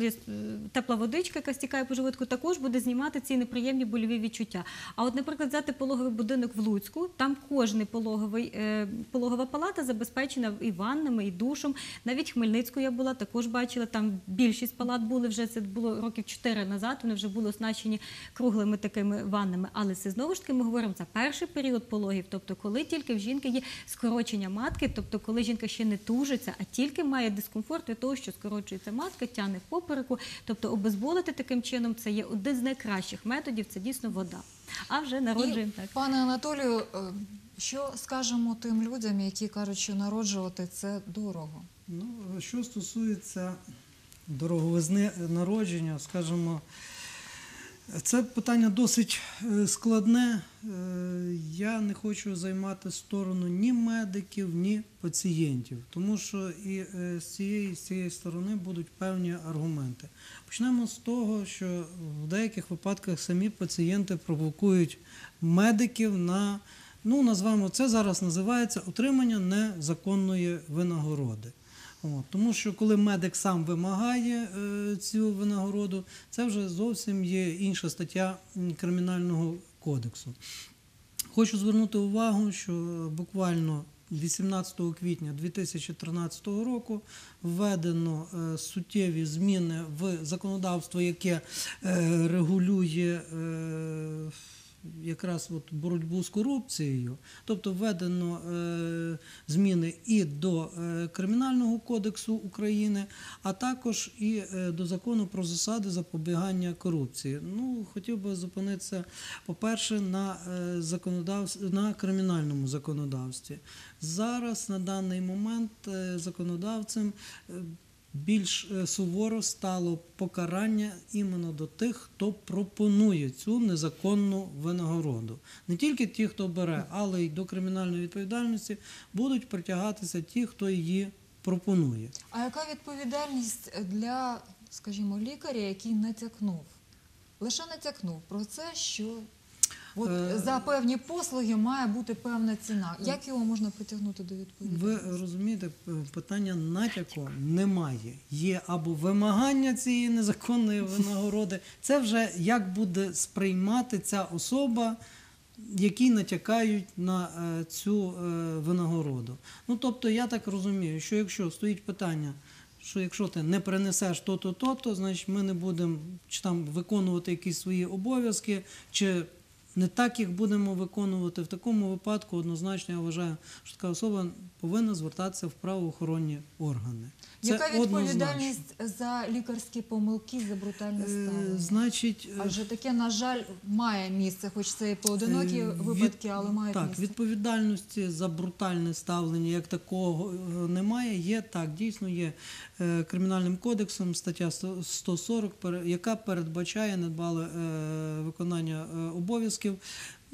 тепла водичка, яка стікає по животику, також буде знімати ці неприємні больові відчуття. А от, наприклад, взяти пологовий будинок в Луцьку, там кожна пологова палата забезпечена і ваннами, і душом. Навіть в Хмельницьку я була, також бачила, там більшість палат були вже, це було років 4 назад, вони вже були оснащені круглими такими ваннами. Але це знову ж таки ми говоримо за перший період пологів, тобто коли тільки в жінки є скорочення матки, тобто коли жінка ще не тужиться, а тільки має дискомфорт від того, що скорочується матка, тягне в попереку, тобто обезболити таким чином це є один з найкращих методів, це дійсно вода. А вже народжуємо так. Пане Анатолію, що скажемо тим людям, які кажуть, що народжувати це дорого? Ну, що стосується дороговизни народження, скажімо, це питання досить складне. Я не хочу займати сторону ні медиків, ні пацієнтів, тому що і з цієї сторони будуть певні аргументи. Почнемо з того, що в деяких випадках самі пацієнти провокують медиків на, ну, назвемо це зараз називається отримання незаконної винагороди. Тому що коли медик сам вимагає цю винагороду, це вже зовсім є інша стаття Кримінального кодексу. Хочу звернути увагу, що буквально 18 квітня 2013 року введено суттєві зміни в законодавство, яке регулює якраз от боротьбу з корупцією, тобто введено зміни і до Кримінального кодексу України, а також і до Закону про засади запобігання корупції. Ну, хотів би зупинитися, по-перше, на кримінальному законодавстві. Зараз, на даний момент, законодавцем більш суворо стало покарання іменно до тих, хто пропонує цю незаконну винагороду. Не тільки ті, хто бере, але й до кримінальної відповідальності будуть притягатися ті, хто її пропонує. А яка відповідальність для, скажімо, лікаря, який натякнув? Лише натякнув про це, що от за певні послуги має бути певна ціна. Як його можна притягнути до відповідальності? Ви розумієте, питання натяку немає. Є або вимагання цієї незаконної винагороди. Це вже як буде сприймати ця особа, які натякають на цю винагороду. Ну, тобто, я так розумію, що якщо стоїть питання, що якщо ти не принесеш то-то, значить ми не будемо чи там виконувати якісь свої обов'язки, чи не так їх будемо виконувати. В такому випадку однозначно я вважаю, що така особа повинна звертатися в правоохоронні органи. Це Яка відповідальність однозначно. за лікарські помилки, за брутальне ставлення? Значить, Адже таке, на жаль, має місце, хоч це і поодинокі випадки, але мають так, місце. відповідальності за брутальне ставлення як такого немає. Є, так, дійсно є Кримінальним кодексом стаття 140, яка передбачає недбале виконання обов'язків.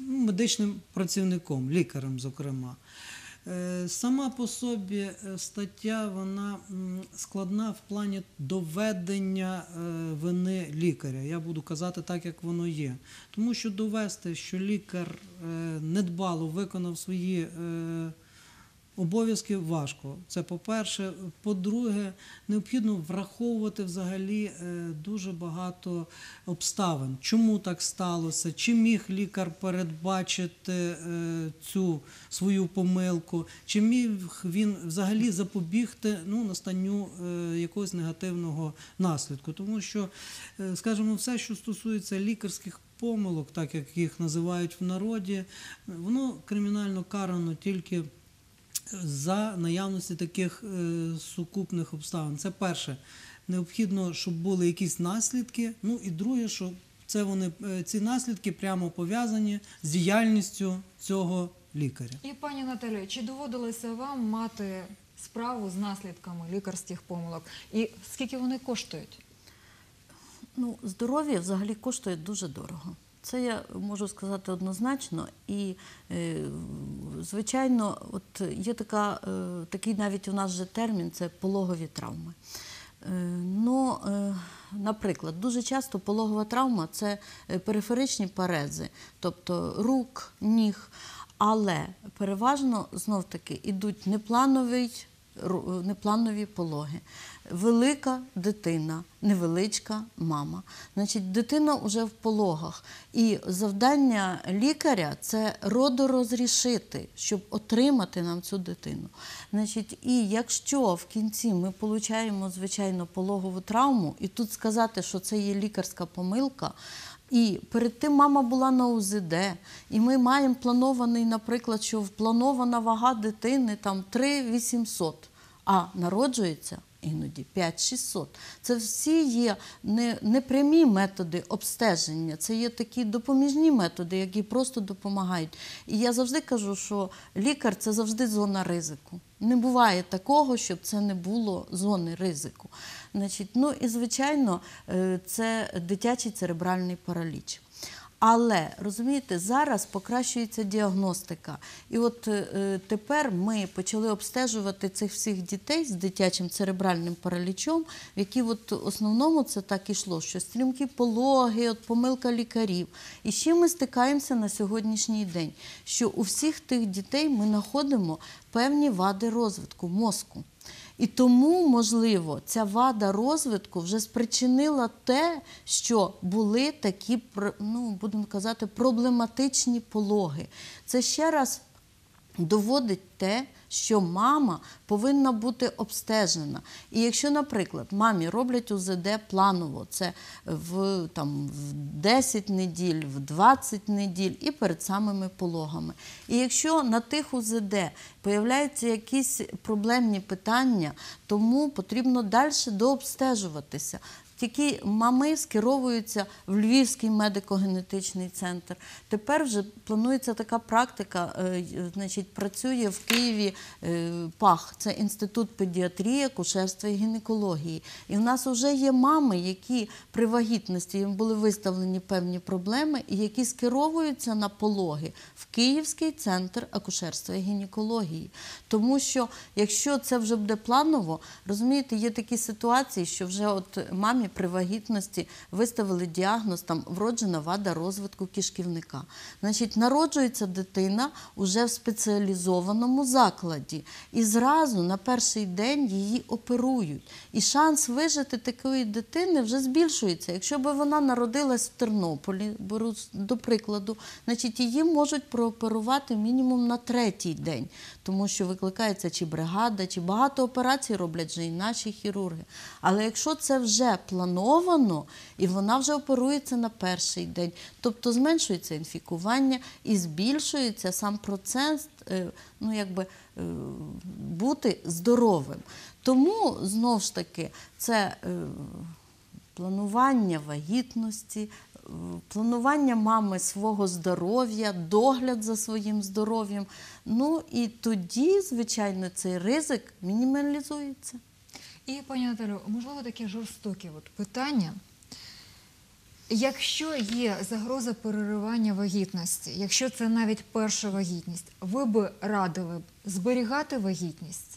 медичним працівником, лікарем, зокрема. Сама по собі стаття вона складна в плані доведення вини лікаря. Я буду казати так, як воно є. Тому що довести, що лікар недбало виконав свої обов'язки, важко. Це по-перше. По-друге, необхідно враховувати взагалі дуже багато обставин. Чому так сталося? Чи міг лікар передбачити цю свою помилку? Чи міг він взагалі запобігти настанню якогось негативного наслідку? Тому що, скажімо, все, що стосується лікарських помилок, так як їх називають в народі, воно кримінально карано тільки за наявності таких сукупних обставин. Це перше. Необхідно, щоб були якісь наслідки. Ну і друге, що ці наслідки прямо пов'язані з діяльністю цього лікаря. І, пані Наталію, чи доводилося вам мати справу з наслідками лікарських помилок? І скільки вони коштують? Здоров'я взагалі коштує дуже дорого. Це я можу сказати однозначно. І, звичайно, от є такий навіть у нас же термін – це пологові травми. Наприклад, дуже часто пологова травма – це периферичні парези, тобто рук, ніг, але переважно, знов-таки, ідуть непланові пологи. Велика дитина, невеличка мама. Значить, дитина вже в пологах. І завдання лікаря – це родорозрішити, щоб отримати нам цю дитину. Значить, і якщо в кінці ми отримуємо, звичайно, пологову травму, і тут сказати, що це є лікарська помилка, і перед тим мама була на УЗД, і ми маємо планований, наприклад, що планована вага дитини там 3800, а народжується іноді 5600. Це всі є непрямі методи обстеження, це є такі допоміжні методи, які просто допомагають. І я завжди кажу, що лікар – це завжди зона ризику. Не буває такого, щоб це не було зони ризику. Значить, і, звичайно, це дитячий церебральний параліч. Але, розумієте, зараз покращується діагностика. І от тепер ми почали обстежувати цих всіх дітей з дитячим церебральним паралічом, в які в основному це так ішло, що стрімкі пологи, помилка лікарів. І з чим ми стикаємося на сьогоднішній день? Що у всіх тих дітей ми знаходимо певні вади розвитку мозку. І тому, можливо, ця вада розвитку вже спричинила те, що були такі, будемо казати, проблематичні пологи. Це ще раз доводить те, що мама повинна бути обстежена. І якщо, наприклад, мамі роблять УЗД планово, це в 10 неділь, в 20 неділь і перед самими пологами. І якщо на тих УЗД появляються якісь проблемні питання, тому потрібно далі дообстежуватися. Такі мами скеровуються в Львівський медико-генетичний центр. Тепер вже планується така практика, працює в Києві ПАХ, це Інститут педіатрії, акушерства і гінекології. І в нас вже є мами, які при вагітності, їм були виставлені певні проблеми, і які скеровуються на пологи в Київський центр акушерства і гінекології. Тому що, якщо це вже буде планово, розумієте, є такі ситуації, що вже мамі при вагітності виставили діагноз, вроджена вада розвитку кишківника. Значить, народжується дитина вже в спеціалізованому закладі. І зразу на перший день її оперують. І шанс вижити такої дитини вже збільшується. Якщо б вона народилась в Тернополі, беру до прикладу, значить, її можуть прооперувати мінімум на 3-й день. Тому що викликається чи бригада, чи багато операцій роблять вже і наші хірурги. Але якщо це вже плановано, і вона вже оперується на 1-й день, тобто зменшується інфікування і збільшується сам процес бути здоровим. Тому, знову ж таки, це планування вагітності, планування мами свого здоров'я, догляд за своїм здоров'ям. І тоді, звичайно, цей ризик мінімалізується. І, пані Наталю, можливо, таке жорстоке питання. Якщо є загроза переривання вагітності, якщо це навіть перша вагітність, ви би радили зберігати вагітність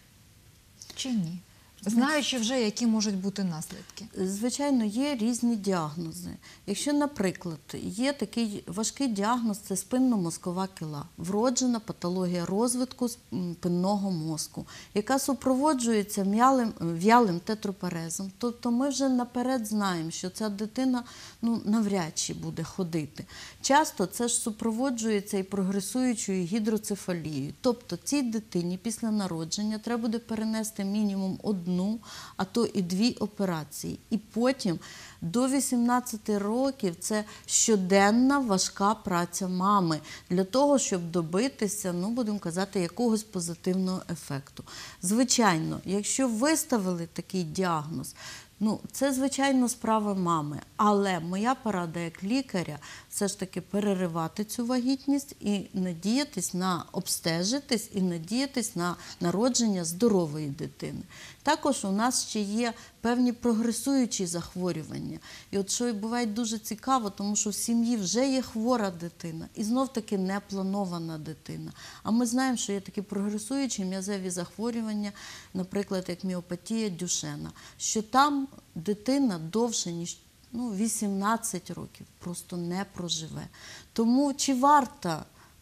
чи ні? Знаючи вже, які можуть бути наслідки. Звичайно, є різні діагнози. Якщо, наприклад, є такий важкий діагноз – це спинно-мозкова кіла, вроджена патологія розвитку спинного мозку, яка супроводжується в'ялим тетрапарезом. Тобто ми вже наперед знаємо, що ця дитина навряд чи буде ходити. Часто це ж супроводжується і прогресуючою гідроцефалією. Тобто цій дитині після народження треба буде перенести мінімум одну, а то і 2 операції. І потім до 18 років це щоденна важка праця мами для того, щоб добитися, будемо казати, якогось позитивного ефекту. Звичайно, якщо виставили такий діагноз, це, звичайно, справа мами. Але моя порада як лікаря все ж таки переривати цю вагітність і надіятись обстежитись і надіятись на народження здорової дитини. Також у нас ще є певні прогресуючі захворювання. І от що буває дуже цікаво, тому що в сім'ї вже є хвора дитина і знов-таки непланована дитина. А ми знаємо, що є такі прогресуючі м'язеві захворювання, наприклад, як міопатія Дюшена, що там дитина довше, ніж 18 років просто не проживе. Тому чи варто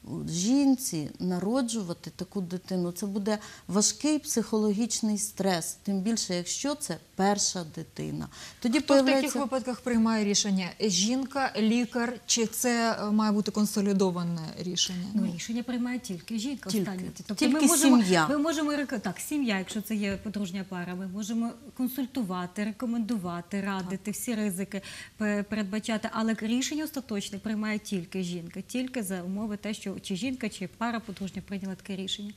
жінці народжувати таку дитину? Це буде важкий психологічний стрес, тим більше, якщо це перша дитина. Тоді Хто в таких випадках приймає рішення? Жінка, лікар, чи це має бути консолідоване рішення? Рішення приймає тільки жінка. Тобто тільки сім'я. Ми можемо, сім'я, якщо це є подружня пара, ми можемо консультувати, рекомендувати, радити, всі ризики передбачати, але рішення остаточне приймає тільки жінка, тільки за умови те, що чи жінка, чи пара подружня прийняла таке рішення.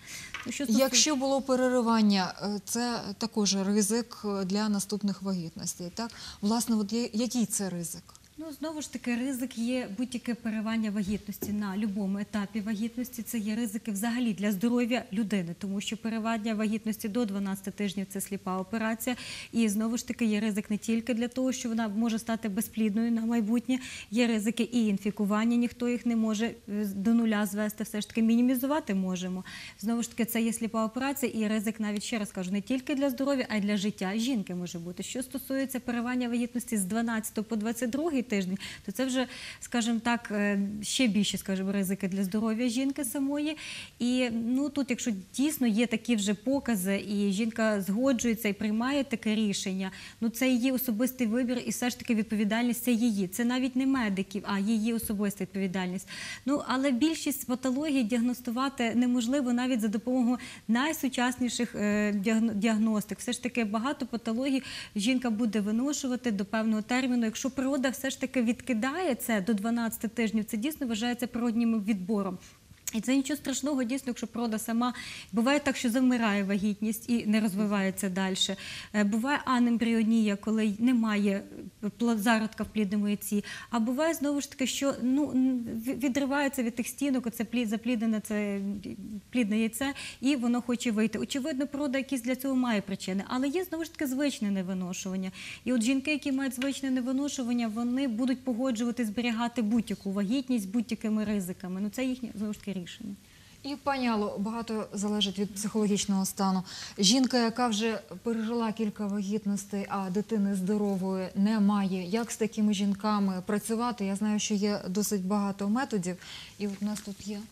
Якщо було переривання, це також ризик для наступних вагітностей, так? Власне, який це ризик? Знову ж таки, ризик є будь-яке переривання вагітності на будь-якому етапі вагітності. Це є ризики взагалі для здоров'я людини, тому що переривання вагітності до 12 тижнів – це сліпа операція. І знову ж таки є ризик не тільки для того, що вона може стати безплідною на майбутнє, є ризики і інфікування, ніхто їх не може до нуля звести, все ж таки мінімізувати можемо. Знову ж таки, це є сліпа операція і ризик навіть, ще раз кажу, не тільки для здоров'я, а й для життя жінки може бути. Що стосується переривання вагітності з 12 по 22 тиждень, то це вже, скажімо так, ще більші, ризики для здоров'я жінки самої. І тут, якщо дійсно є такі вже покази, і жінка згоджується і приймає таке рішення, це її особистий вибір і все ж таки відповідальність це її. Це навіть не медиків, а її особиста відповідальність. Але більшість патологій діагностувати неможливо навіть за допомогою найсучасніших діагностик. Все ж таки багато патологій жінка буде виношувати до певного терміну. Якщо природа все ж таки відкидає це до 12 тижнів, це дійсно вважається природнім відбором. І це нічого страшного, дійсно, якщо природа сама. Буває так, що завмирає вагітність і не розвивається далі. Буває анембріонія, коли немає зародка в плідному яйці. А буває, знову ж таки, що відривається від тих стінок, це запліднене, це плідне яйце, і воно хоче вийти. Очевидно, природа якісь для цього має причини. Але є, знову ж таки, звичне невиношування. І от жінки, які мають звичне невиношування, вони будуть погоджувати, зберігати будь-яку вагітність будь-якими ризиками. Це їхнє, знову ж таки, рішення. І, пані Алло, багато залежить від психологічного стану. Жінка, яка вже пережила кілька вагітностей, а дитини здорової немає, як з такими жінками працювати? Я знаю, що є досить багато методів, і от у нас тут є.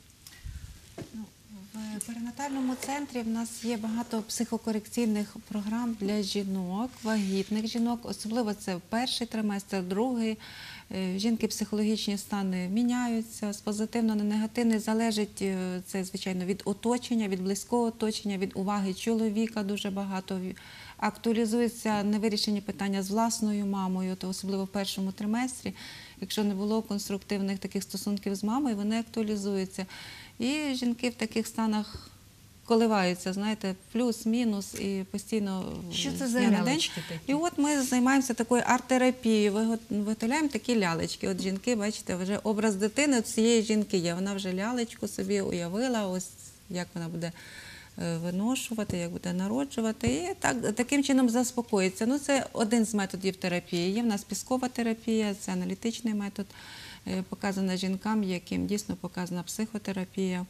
В перинатальному центрі в нас є багато психокорекційних програм для жінок, вагітних жінок, особливо це в перший триместр, другий. Жінки психологічні стани міняються з позитивного на негативний, залежить це, звичайно, від оточення, від близького оточення, від уваги чоловіка дуже багато. Актуалізуються невирішені питання з власною мамою, то особливо в першому триместрі. Якщо не було конструктивних таких стосунків з мамою, вони актуалізуються. І жінки в таких станах коливаються, знаєте, плюс-мінус і постійно. Що це за лялечки такі? І от ми займаємося такою арт-терапією, виготовляємо такі лялечки. От жінки, бачите, вже образ дитини цієї жінки є. Вона вже лялечку собі уявила, ось як вона буде виношувати, як буде народжувати, і таким чином заспокоїться. Ну, це один з методів терапії. Є в нас піскова терапія, це аналітичний метод, показана жінкам, яким дійсно показана психотерапія.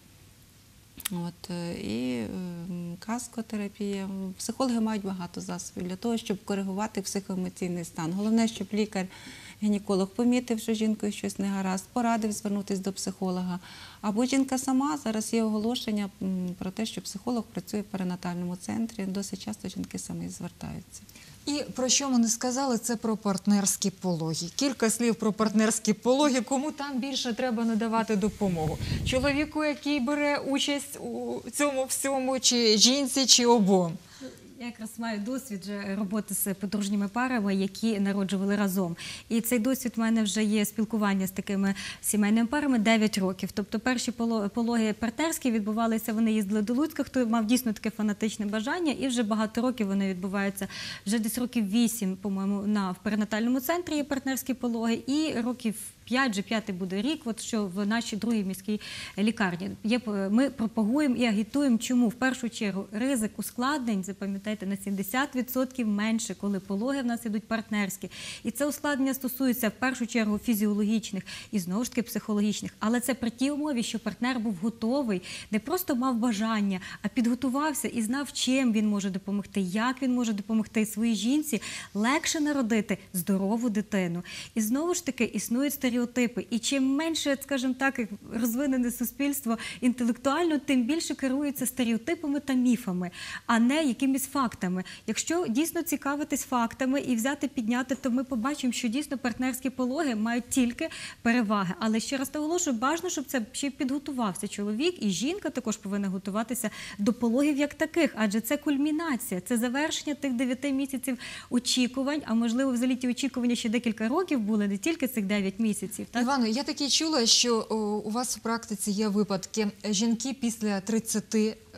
І каскотерапія. Психологи мають багато засобів для того, щоб коригувати психоемоційний стан. Головне, щоб лікар-гінеколог помітив, що жінкою щось не гаразд, порадив звернутися до психолога. Або жінка сама, зараз є оголошення про те, що психолог працює в перинатальному центрі. Досить часто жінки самі звертаються. І про що ми не сказали, це про партнерські пологи. Кілька слів про партнерські пологи. Кому там більше треба надавати допомогу? Чоловіку, який бере участь у цьому всьому, чи жінці, чи обом? Я якраз маю досвід вже роботи з подружніми парами, які народжували разом. І цей досвід в мене вже є спілкування з такими сімейними парами 9 років. Тобто перші пологи партнерські відбувалися, вони їздили до Луцька, хто мав дійсно таке фанатичне бажання, і вже багато років вони відбуваються. Вже десь років 8, по-моєму, в перинатальному центрі є партнерські пологи, і років 5, вже 5-й буде рік, от що в нашій другій міській лікарні. Ми пропагуємо і агітуємо. Чому? В першу чергу ризик ускладнень, запам'ятайте, на 70% менше, коли пологи в нас ідуть партнерські. І це ускладнення стосується в першу чергу фізіологічних і знову ж таки психологічних. Але це при тій умові, що партнер був готовий, не просто мав бажання, а підготувався і знав, чим він може допомогти, як він може допомогти своїй жінці легше народити здорову дитину. І знову ж таки існують стереотипи. І чим менше, скажімо так, розвинене суспільство інтелектуально, тим більше керується стереотипами та міфами, а не якимись фактами. Якщо дійсно цікавитись фактами і взяти, підняти, то ми побачимо, що дійсно партнерські пологи мають тільки переваги. Але ще раз наголошую, бажано, щоб це ще підготувався чоловік, і жінка також повинна готуватися до пологів як таких, адже це кульмінація, це завершення тих 9 місяців очікувань, а можливо взагалі ті очікування ще декілька років були, не тільки цих 9 місяців. Так? Івано, я таки чула, що у вас в практиці є випадки. Жінки після 30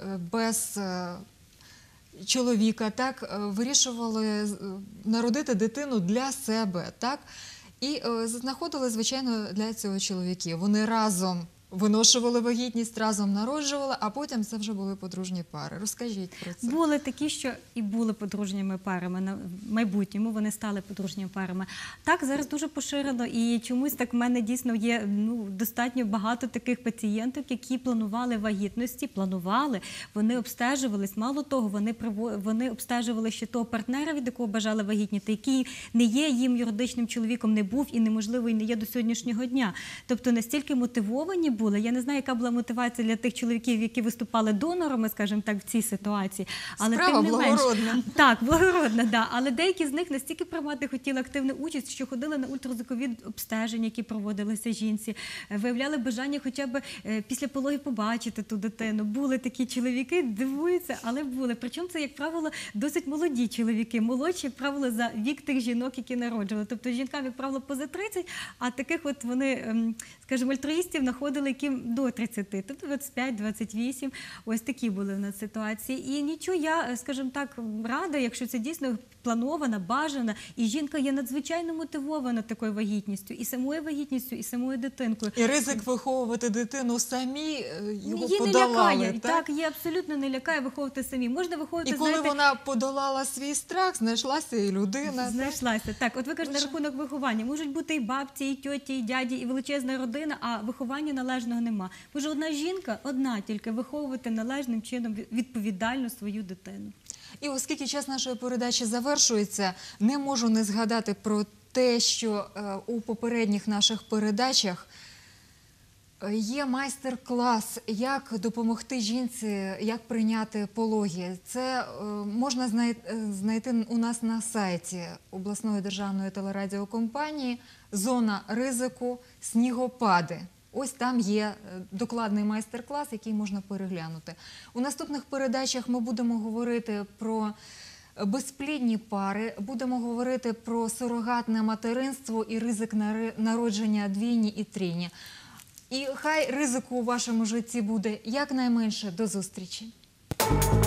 без чоловіка вирішували народити дитину для себе, так? І знаходили, звичайно, для цього чоловіків. Вони разом виношували вагітність, разом народжували, а потім це вже були подружні пари. Розкажіть про це. Були такі, що і були подружніми парами. В майбутньому вони стали подружніми парами. Так, зараз дуже поширено. І чомусь так в мене дійсно є достатньо багато таких пацієнток, які планували вагітності, вони обстежувались. Мало того, вони обстежували ще того партнера, від якого бажали вагітніти, який не є їм юридичним чоловіком, не був і неможливо, і не є до сьогоднішнього дня. Тобто настільки мотивовані були. Я не знаю, яка була мотивація для тих чоловіків, які виступали донорами, скажімо так, в цій ситуації. Але справа тим не менш, благородна. Так, благородна, да. Але деякі з них настільки приймати хотіли активну участь, що ходили на ультразвукові обстеження, які проводилися жінці, виявляли бажання хоча б після пологів побачити ту дитину. Були такі чоловіки, дивуються, але були. Причому це, як правило, досить молоді чоловіки, молодші, як правило, за вік тих жінок, які народжували. Тобто жінкам, як правило, поза 30, а таких от вони, скажімо, альтруїстів знаходили, яким до 30, тобто 25-28. Ось такі були в нас ситуації. І нічого, я, скажімо так, рада, якщо це дійсно планована, бажана, і жінка є надзвичайно мотивована такою вагітністю, і самою вагітністю, і самою дитинкою. І ризик виховувати дитину самі його Її подолали, не лякає. так? Її абсолютно не лякає виховувати самі. Можна виховувати, І коли знаєте, вона подолала свій страх, знайшлася і людина. знайшлася. Так, от ви кажете, на рахунок виховання. Можуть бути і бабці, і тьоті, і дяді, і величезна родина, а виховання належного нема. Може, одна жінка, одна тільки, виховувати належним чином відповідально свою дитину. І оскільки час нашої передачі завершується, не можу не згадати про те, що у попередніх наших передачах є майстер-клас, як допомогти жінці, як прийняти пологи. Це можна знайти у нас на сайті обласної державної телерадіокомпанії «Зона ризику. Снігопади». Ось там є докладний майстер-клас, який можна переглянути. У наступних передачах ми будемо говорити про безплідні пари, будемо говорити про сурогатне материнство і ризик народження двійні і трійні. І хай ризику у вашому житті буде якнайменше. До зустрічі!